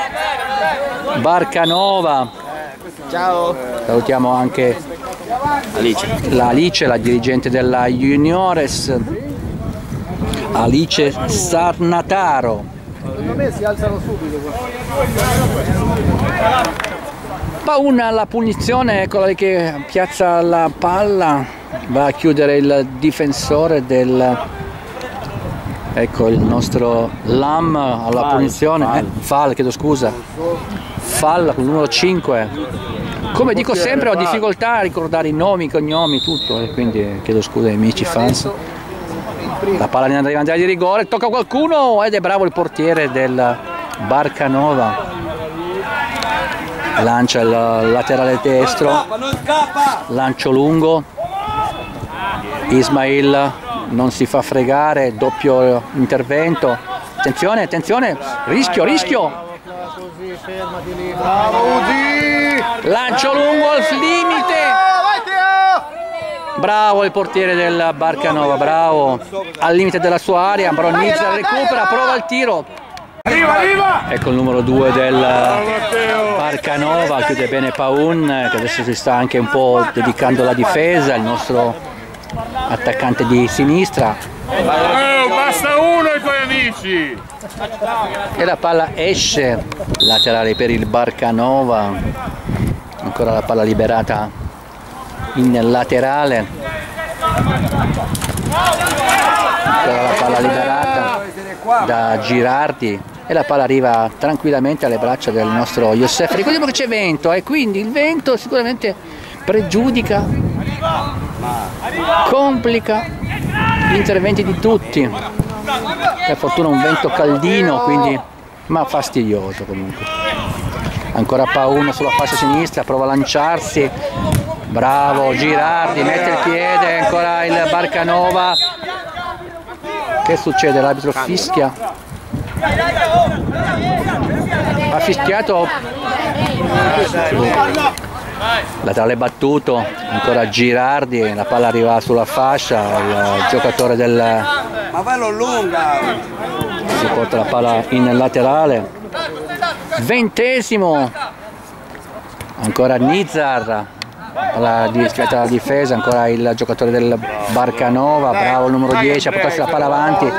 Barcanova. Ciao! Salutiamo anche Alice. la Alice, la dirigente della Juniores, Alice Sarnataro. Secondo me si alzano subito. Paun alla punizione, eccola lì che piazza la palla, va a chiudere il difensore del, ecco il nostro Lam alla Fall, punizione, Fall. eh, Fall, chiedo scusa, Fall con il numero cinque. Come dico sempre ho difficoltà a ricordare i nomi, i cognomi, tutto, e quindi chiedo scusa ai amici fans. La palla in arriva di rigore, tocca a qualcuno ed è bravo il portiere del Barcanova. Lancia il laterale destro, Scappa, non scappa! lancio lungo, Ismail non si fa fregare, doppio intervento, attenzione, attenzione, rischio, rischio, Così, fermati lì. Bravo Uzi! lancio lungo al limite, Vai Teo! bravo il portiere del Barcanova, bravo, al limite della sua area, però Nizza recupera, prova il tiro. Arriva, arriva! Ecco il numero due del Barcanova, chiude bene Paun che adesso si sta anche un po' dedicando alla difesa, il nostro attaccante di sinistra, Oh, basta uno ai tuoi amici! e la palla esce, laterale per il Barcanova, ancora la palla liberata in laterale, ancora la palla liberata da Girardi e la palla arriva tranquillamente alle braccia del nostro Youssef. Ricordiamo che c'è vento e quindi il vento sicuramente pregiudica, complica gli interventi di tutti. Per fortuna un vento caldino, quindi, ma fastidioso comunque. Ancora Pauno sulla fascia sinistra, prova a lanciarsi, bravo Girardi, mette il piede, ancora il Barcanova. Che succede? L'arbitro fischia. Ha fischiato. Laterale battuto, ancora Girardi, la palla arriva sulla fascia, il giocatore del Ma vai lo lunga! si porta la palla in laterale. Ventesimo, ancora Nizar, la difesa, difesa, ancora il giocatore del Barcanova, bravo il numero dieci a portarsi la palla avanti.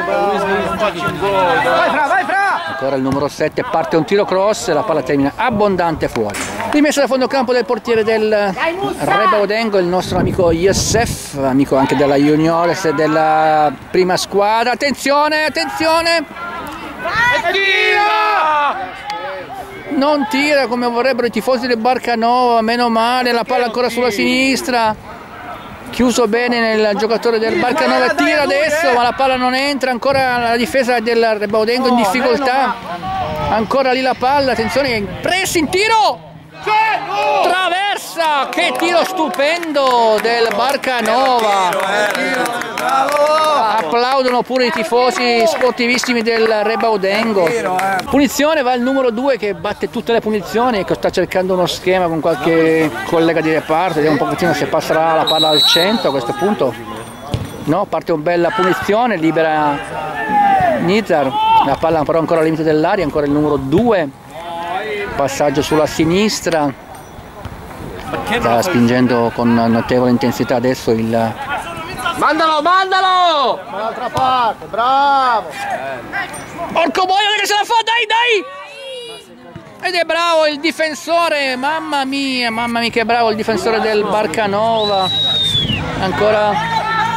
Ancora il numero sette, parte un tiro cross e la palla termina abbondante fuori. Rimessa da fondo campo del portiere del Rebba Odengo, il nostro amico Youssef, amico anche della Juniores e della prima squadra. Attenzione, attenzione! Non tira come vorrebbero i tifosi del Barcanova, meno male, la palla ancora sulla sinistra. Chiuso bene nel giocatore del Barcanova, tira adesso ma la palla non entra, ancora la difesa del Rebba Odengo in difficoltà. Ancora lì la palla, attenzione, pressing, tiro! Traversa, che tiro stupendo del Barcanova. Applaudono pure i tifosi sportivissimi del Rebba Odengo. Punizione, va il numero due che batte tutte le punizioni, che sta cercando uno schema con qualche collega di reparto. Vediamo un pochettino se passerà la palla al centro a questo punto. No, parte una bella punizione, libera Nizar, la palla però ancora al limite dell'aria, ancora il numero due. Passaggio sulla sinistra, sta spingendo con notevole intensità adesso il... Mandalo, mandalo! Dall'altra parte, bravo! Porco boia che se la fa, dai, dai! Ed è bravo il difensore, mamma mia, mamma mia che bravo il difensore del Barcanova. Ancora...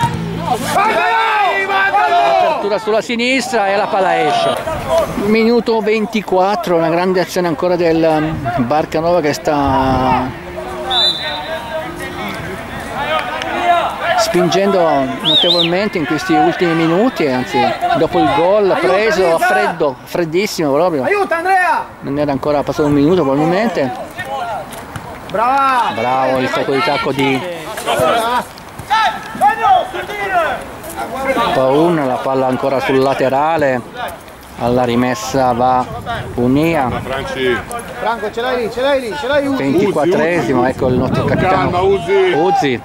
apertura sulla sinistra e la palla esce. Minuto ventiquattro, una grande azione ancora del Barcanova che sta spingendo notevolmente in questi ultimi minuti, anzi dopo il gol preso a freddo, freddissimo proprio. Aiuta Andrea! Non era ancora passato un minuto probabilmente. Bravo! Bravo il tocco di tacco di Paun, la palla ancora sul laterale, alla rimessa va Unia. Franco, ce l'hai lì, ce l'hai lì, ce l'hai Uzi. ventiquattresimo, ecco il nostro capitano Uzi.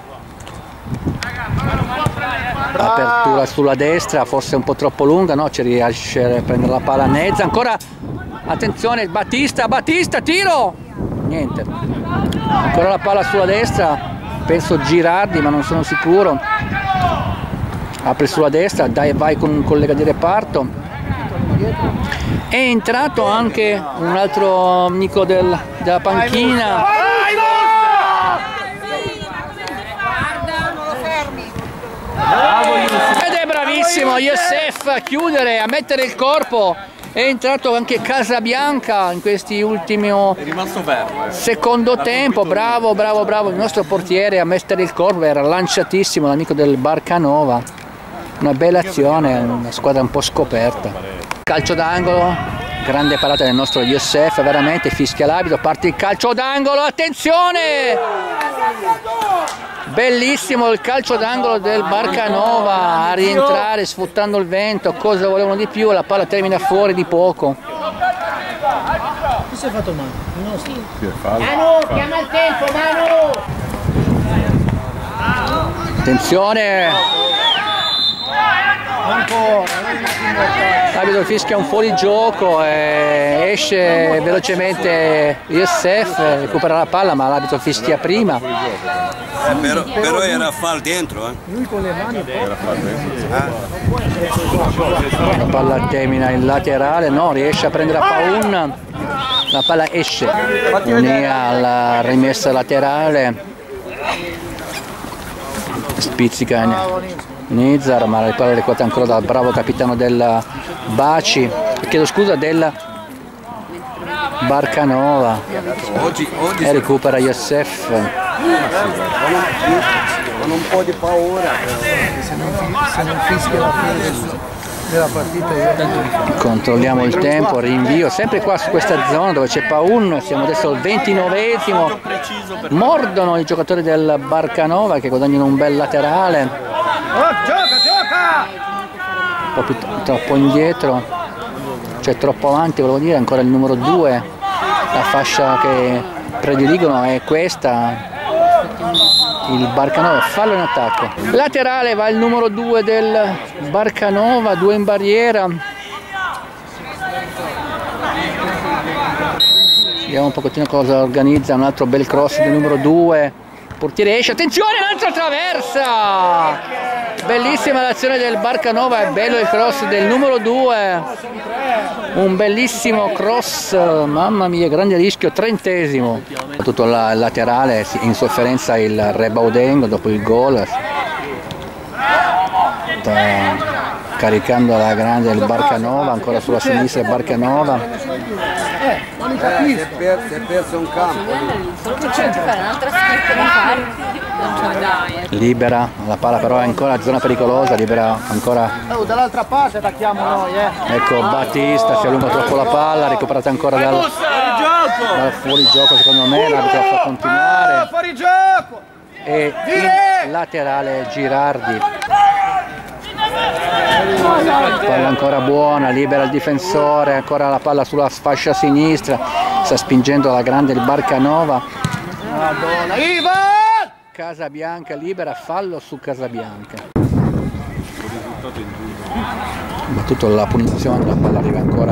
Apertura sulla destra, forse un po' troppo lunga, no? Ci riesce a prendere la palla a mezza. Ancora, attenzione, Battista, Battista, tiro! Niente. Ancora la palla sulla destra, penso Girardi, ma non sono sicuro. Apre sulla destra, dai, vai con un collega di reparto. È entrato anche un altro amico del, della panchina. Ed è bravissimo Youssef a chiudere, a mettere il corpo. È entrato anche Casabianca in questi ultimi secondo tempo. Bravo, bravo, bravo il nostro portiere a mettere il corpo, era lanciatissimo l'amico del Barcanova. Una bella azione, una squadra un po' scoperta. Calcio d'angolo, grande parata del nostro Youssef, veramente fischia l'arbitro, parte il calcio d'angolo, attenzione! Bellissimo il calcio d'angolo del Barcanova a rientrare sfruttando il vento, cosa volevano di più, la palla termina fuori di poco. Chi si è fatto male? No, sì. Manu, chiama il tempo, Manu! Attenzione! L'arbitro fischia un fuorigioco e esce velocemente Youssef, recupera la palla ma l'arbitro fischia prima. Eh, però, però era fall dentro, eh. Lui con le mani La palla termina in laterale, no, riesce a prendere a Paun, la palla esce, Unia alla rimessa laterale, spizzica Nizar, ma la palla recuperata ancora dal bravo capitano del Baci, chiedo scusa, del Barcanova. Oggi, oggi E recupera Youssef. con un po' di paura, perché se non, se non fischia la fine della partita io tanto di Controlliamo il tempo, rinvio, sempre qua su questa zona dove c'è Paun, siamo adesso al ventinovesimo, mordono i giocatori del Barcanova che guadagnano un bel laterale. Oh, gioca, gioca! Un po' più troppo indietro, cioè troppo avanti volevo dire, ancora il numero due, la fascia che prediligono è questa, il Barcanova, fallo in attacco. Laterale va il numero due del Barcanova, due in barriera, Vediamo un pochettino cosa organizza. Un altro bel cross del numero due. Portiere esce, attenzione, un'altra traversa! Bellissima l'azione del Barcanova, è bello il cross del numero due. Un bellissimo cross, mamma mia, grande rischio, trentesimo. Tutto il laterale, in sofferenza il Rebaudengo dopo il gol. Sta caricando la grande il Barcanova, ancora sulla sinistra il Barcanova. Eh, si è perso, si è perso un campo. Libera, la palla però è ancora zona pericolosa, libera ancora. Oh, dall'altra parte attacchiamo noi, eh. Ecco Battista, si allunga troppo la palla, recuperata ancora dal, dal fuori gioco secondo me, l'arbitro fa continuare. Fuori gioco! E in laterale Girardi. Palla ancora buona, libera il difensore, ancora la palla sulla fascia sinistra, sta spingendo la grande il Barcanova. Madonna, Ivan! Casabianca libera, fallo su Casabianca. Battuto la punizione, la palla arriva ancora.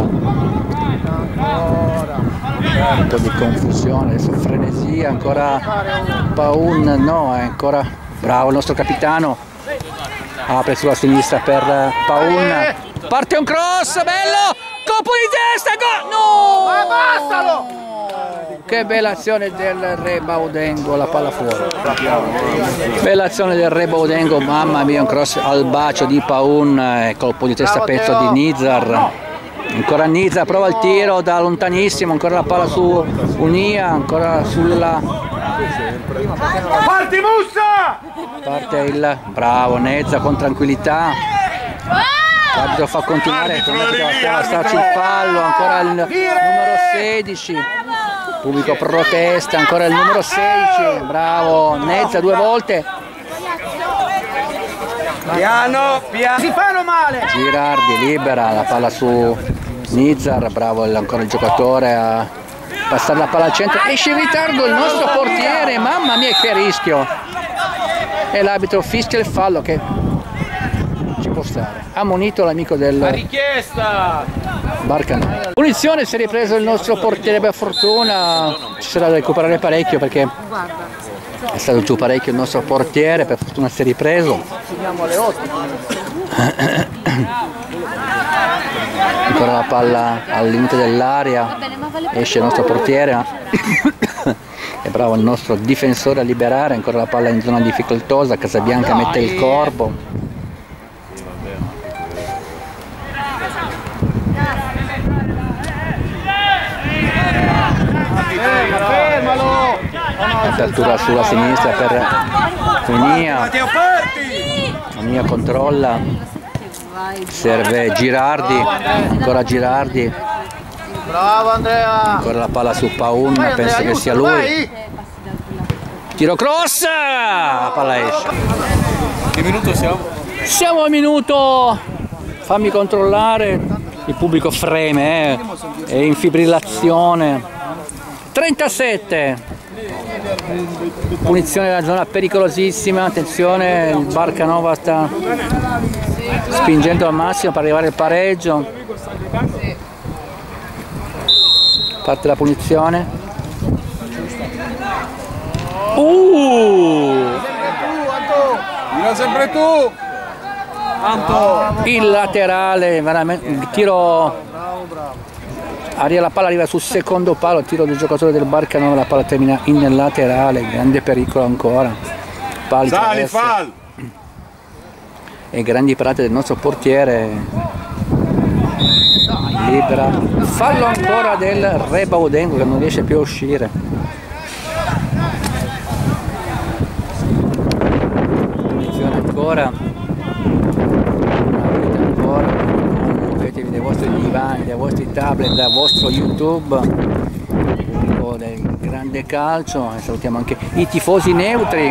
Un po' di confusione, adesso frenesia, ancora Paun, no, è ancora bravo il nostro capitano. Apre sulla sinistra per Paun, parte un cross, bello, colpo di testa, gol, no! Ma bastalo! Che bella azione del Rebaudengo, la palla fuori. Bella azione del Rebaudengo, mamma mia, un cross al bacio di Paun, colpo di testa pezzo di Nizar. Ancora Nizar, prova il tiro da lontanissimo, ancora la palla su Unia, ancora sulla... Parti Mussa! Parte il bravo Nezza con tranquillità. L'arbitro fa continuare, a starci il fallo, ancora il numero sedici. Pubblico protesta, ancora il numero sedici. Bravo Nezza due volte. Piano, piano. Si fanno male! Girardi libera la palla su Nizar, bravo il, ancora il giocatore a passare la palla al centro. Esce in ritardo il nostro portiere, mamma mia che rischio! E l'arbitro fischia il fallo che ci può stare. Ha ammonito l'amico del richiesta! Barcanova. Punizione, si è ripreso il nostro portiere, per fortuna ci sarà da recuperare parecchio perché è stato giù parecchio il nostro portiere, per fortuna si è ripreso. Ancora la palla al limite dell'area, esce il nostro portiere. È bravo il nostro difensore a liberare, ancora la palla in zona difficoltosa, Casabianca mette il corpo. Fermalo! Apertura sulla sinistra per Unia. Unia controlla, serve Girardi, ancora Girardi. Bravo Andrea! Ancora la palla su Paun, penso che sia lui. Tiro cross! La palla esce. Che minuto siamo? Siamo al minuto, fammi controllare, il pubblico freme, eh. È in fibrillazione. trentasette. Punizione della zona pericolosissima, attenzione, il Barcanova sta spingendo al massimo per arrivare al pareggio. Parte la punizione. Uh! Tira sempre tu! Il laterale, veramente, il tiro. Arriva, la palla arriva sul secondo palo, tiro del giocatore del Barcanova, la palla termina in laterale, grande pericolo ancora. Pali Sali, fall! E grandi parate del nostro portiere. Libera, fallo ancora del Rebaudengo che non riesce più a uscire. Punizione ancora, ancora, muovetevi dai vostri divani, dai vostri tablet, dal vostro YouTube, del grande calcio, e salutiamo anche i tifosi neutri.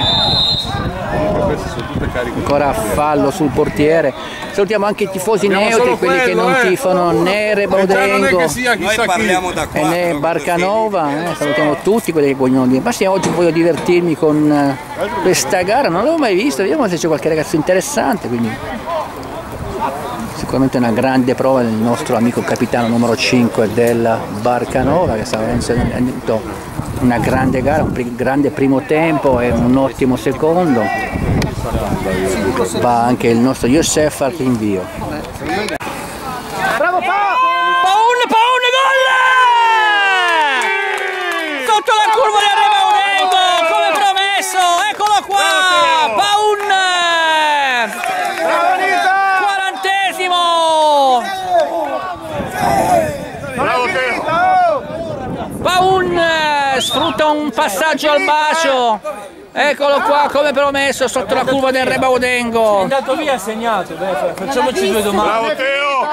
Ancora fallo sul portiere, salutiamo anche i tifosi Abbiamo neutri, quelli quello, che non eh. tifano né Rebaudengo e né Barcanova, eh. Salutiamo tutti quelli che vogliono dire. Ma sì, oggi voglio divertirmi con questa gara, non l'avevo mai vista, vediamo se c'è qualche ragazzo interessante, quindi Sicuramente una grande prova del nostro amico capitano numero cinque del Barcanova, che sta avendo una grande gara, un pri grande primo tempo e un ottimo secondo. Va anche il nostro Youssef al rinvio. Bravo Paolo! Paun, Paun, gol! Sotto la curva di Rebaudengo, come promesso, eccolo qua! Paun! Paun sfrutta un passaggio al bacio, eccolo qua come promesso sotto la curva del Rebaudengo. È andato via, ha segnato, beh, facciamoci due domande. Bravo Teo!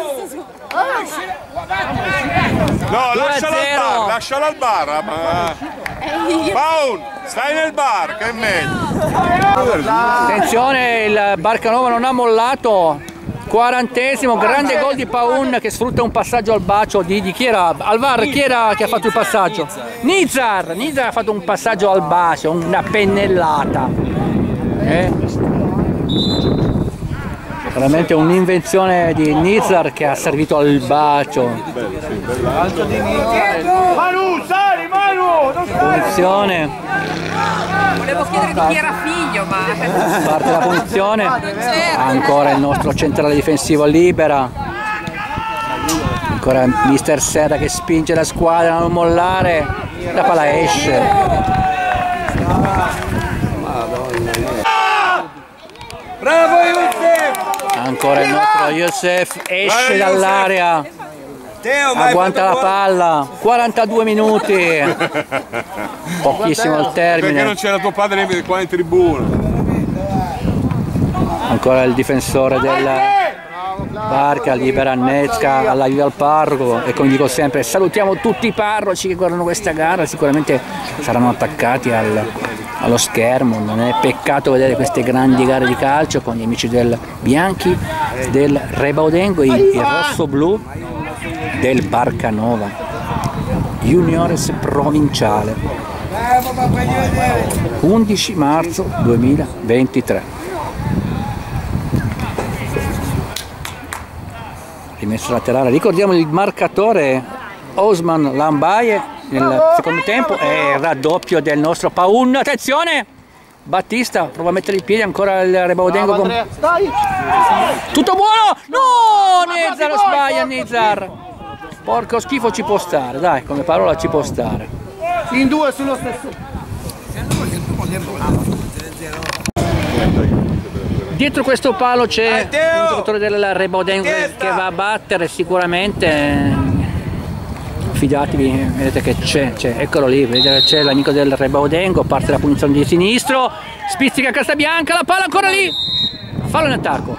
No, lascialo al bar, lascialo al bar. Ma... Paun, stai nel bar che è meglio. Attenzione, il Barcanova non ha mollato. quarantesimo, grande gol di Paun che sfrutta un passaggio al bacio di, di chi era? Al V A R, chi era che ha fatto il passaggio? Nizar! Nizar ha fatto un passaggio al bacio, una pennellata. Eh? Veramente un'invenzione di Nizar che ha servito al bacio. Manu, sali, Manu! Punizione. Volevo chiedere di chi era figlio, ma... Parte la punizione, ancora il nostro centrale difensivo libera, ancora mister Serra che spinge la squadra a non mollare, la palla esce. Bravo Youssef! Ancora il nostro Youssef esce dall'area, agguanta la palla, quarantadue minuti, pochissimo al termine. Perché non c'era tuo padre qua in tribuna? Ancora il difensore del Barca, libera Nezca, alla via al parroco e come dico sempre salutiamo tutti i parroci che guardano questa gara, sicuramente saranno attaccati al, allo schermo, non è peccato vedere queste grandi gare di calcio con gli amici del Bianchi, del Rebaudengo e il rosso-blu del Barcanova, Juniores provinciale, undici marzo duemilaventitré. Rimessa laterale, ricordiamo il marcatore Osman Lambaye nel secondo tempo e il raddoppio del nostro Paun. Attenzione! Battista prova a mettere il piede, ancora il Rebaudengo con... Tutto buono! No! Nizar sbaglia, Nizar! Porco schifo, ci può stare, dai, come parola ci può stare. In due sullo stesso. Dietro questo palo c'è il giocatore del Rebaudengo che va a battere sicuramente. Fidatevi, vedete che c'è, eccolo lì, vedete che c'è l'amico del Rebaudengo, parte la punizione di sinistro, spizzica Casabianca, la palla ancora lì, fallo in attacco.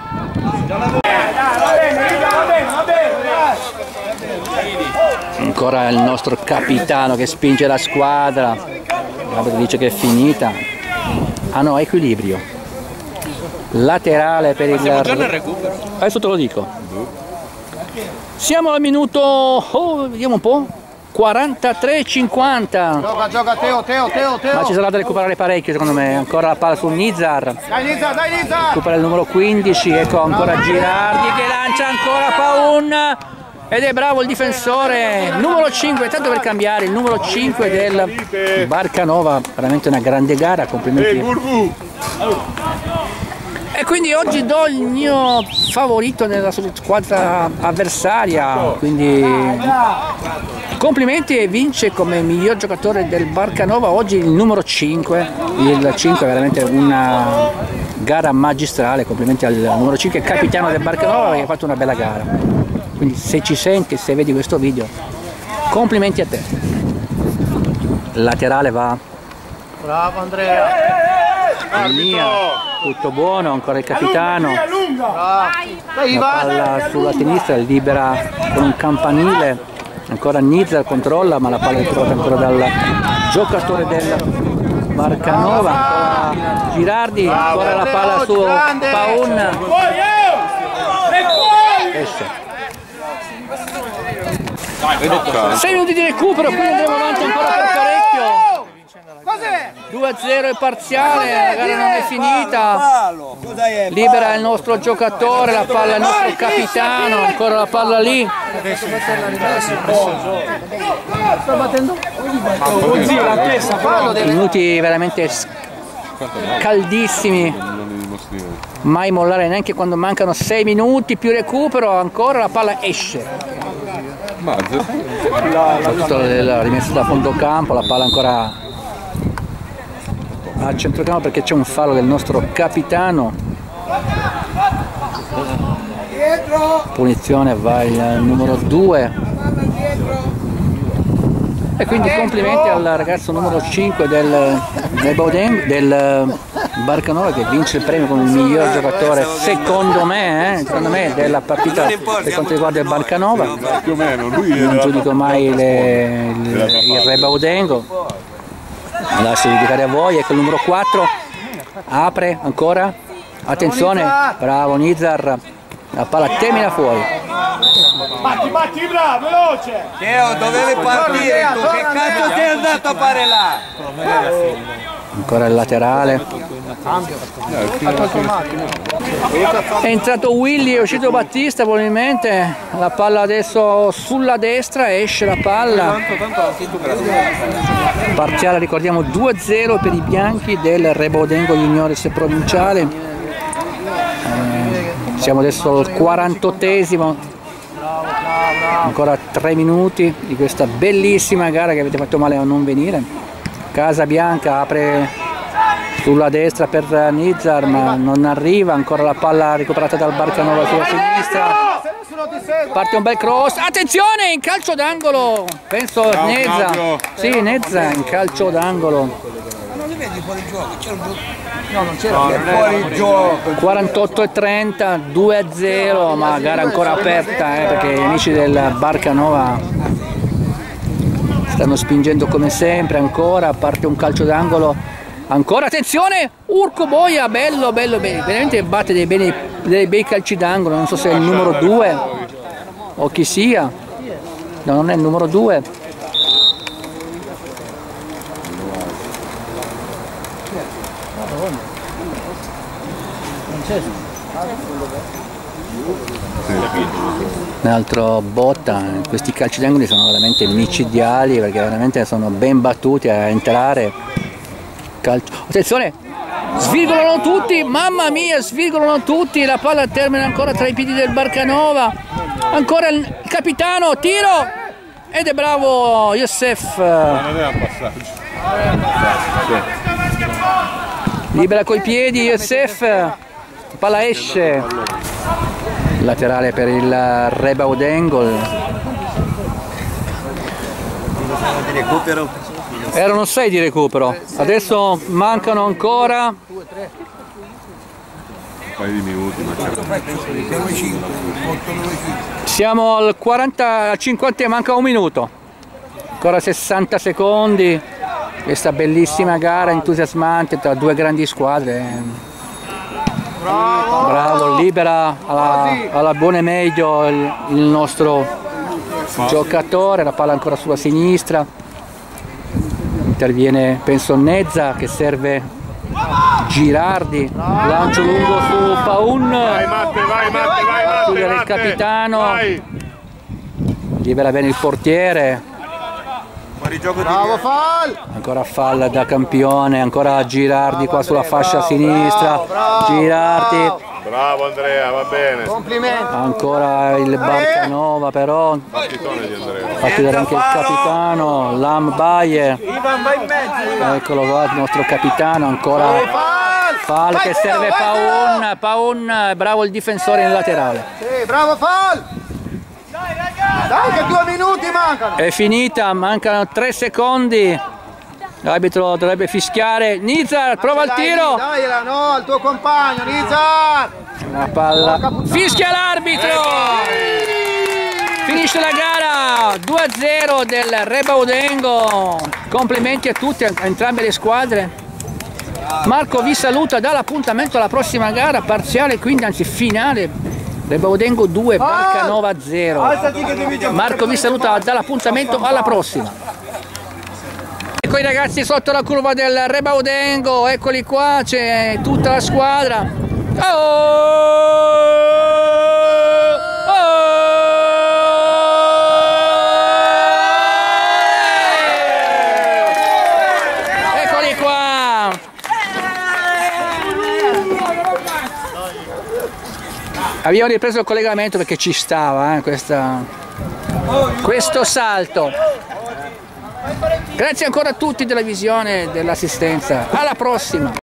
Ancora il nostro capitano che spinge la squadra, dice che è finita. Ah no, equilibrio. Laterale per il... Siamo già nel recupero. Adesso te lo dico. Siamo al minuto, oh, vediamo un po', quarantatré cinquanta. Gioca, gioca Teo, Teo, Teo, Teo. Ma ci sarà da recuperare parecchio secondo me. Ancora la palla su Nizar. Dai Nizar, dai Nizar. Recupera il numero quindici, ecco ancora Girardi che lancia ancora Paun. Ed è bravo il difensore, numero cinque, tanto per cambiare, il numero cinque del Barcanova, veramente una grande gara, complimenti. E quindi oggi do il mio favorito nella squadra avversaria, quindi complimenti e vince come miglior giocatore del Barcanova oggi il numero cinque, il cinque è veramente una gara magistrale, complimenti al numero cinque, capitano del Barcanova che ha fatto una bella gara, quindi se ci senti, se vedi questo video, complimenti a te. Laterale va. Bravo Andrea. Mia, tutto buono, ancora il capitano, la Dai palla sulla sinistra, libera con un campanile, ancora Nizar controlla ma la palla è trovata ancora dal giocatore del Barcanova, ancora Girardi, ancora la palla su Paun, esce. sei minuti di recupero, quindi andremo avanti ancora per parecchio. Cos'è? due a zero il parziale, la gara non è finita. Libera il nostro giocatore, la palla il nostro capitano, ancora la palla lì. Sta battendo? Minuti veramente caldissimi, mai mollare neanche quando mancano sei minuti più recupero, ancora la palla esce. Tutto la rimessa da fondo campo, la palla ancora al centrocampo perché c'è un fallo del nostro capitano. Punizione, va il numero due. E quindi complimenti al ragazzo numero cinque del, del, Bauden, del Barcanova che vince il premio come il miglior giocatore secondo me, eh, secondo me della partita per quanto riguarda il Barcanova. Non giudico mai le, il, il Re Baudengo, lascio dedicare a voi. Ecco il numero quattro, apre ancora, attenzione, bravo Nizar, la palla termina fuori. Batti, batti, bravo, veloce! Teo, dovevi partire tu, che cazzo sei andato a fare là? Ancora il laterale. È entrato Willy, è uscito Battista probabilmente. La palla adesso sulla destra, esce la palla. Parziale, ricordiamo, due a zero per i bianchi del Re Baudengo Juniores provinciale. Eh, siamo adesso al quarantottesimo. Ancora tre minuti di questa bellissima gara che avete fatto male a non venire. Casabianca apre sulla destra per Nizar ma non arriva, ancora la palla recuperata dal Barcanova sulla sinistra. Parte un bel cross, attenzione in calcio d'angolo, penso Nezza. Sì, Nezza in calcio d'angolo. Non li vedi fuori gioco? C'è un No, non c'era fuori gioco. quarantotto e trenta, due a zero, ma gara ancora aperta eh, perché gli amici del Barcanova stanno spingendo come sempre. Ancora parte un calcio d'angolo, ancora attenzione, Urco Boia, bello bello bello, veramente batte dei, beni, dei bei calci d'angolo. Non so se è il numero due o chi sia, no, non è il numero due. Un altro botta, questi calci d'angolo sono veramente micidiali perché veramente sono ben battuti a entrare. Calcio. Attenzione, svirgolano tutti, mamma mia, svirgolano tutti, la palla termina ancora tra i piedi del Barcanova, ancora il capitano, tiro ed è bravo Youssef. Libera coi piedi Youssef, palla esce, laterale per il Re Baudengo. Erano sei di recupero, adesso mancano ancora un paio di minuti. Siamo al quaranta, al cinquanta, manca un minuto, ancora sessanta secondi. Questa bellissima gara entusiasmante tra due grandi squadre. Bravo, bravo, libera alla, alla buona meglio il, il nostro giocatore, la palla ancora sulla sinistra, interviene penso Nezza che serve Girardi, lancio lungo su Paun, vai Matte, vai Matte, vai Matte, chiudere il capitano, vai. Libera bene il portiere. Bravo Fall! Ancora Fall da campione, ancora Girardi qua sulla fascia sinistra, Girardi. Bravo Andrea, va bene. Complimenti. Ancora il Barcanova però. Fa chiudere anche il capitano, Lam Bayer. Eccolo qua il nostro capitano, ancora Fall che serve Paun, Paun, bravo il difensore in laterale. Sì, bravo Fall! Dai che due minuti mancano! È finita, mancano tre secondi. L'arbitro dovrebbe fischiare. Nizar prova il tiro. Dai, no, al tuo compagno, Nizar! Una palla. Fischia l'arbitro! Finisce la gara due a zero del Re Baudengo. Complimenti a tutti, a entrambe le squadre. Marco vi saluta, dà l'appuntamento alla prossima gara, parziale quindi, anzi finale. Re Baudengo due, Barcanova zero. Marco vi saluta, dà l'appuntamento alla prossima. Ecco Ecco i ragazzi sotto la curva del Rebaudengo, eccoli qua, c'è tutta la squadra. Oh! Abbiamo ripreso il collegamento perché ci stava eh, questa, questo salto. Grazie ancora a tutti della visione e dell'assistenza. Alla prossima!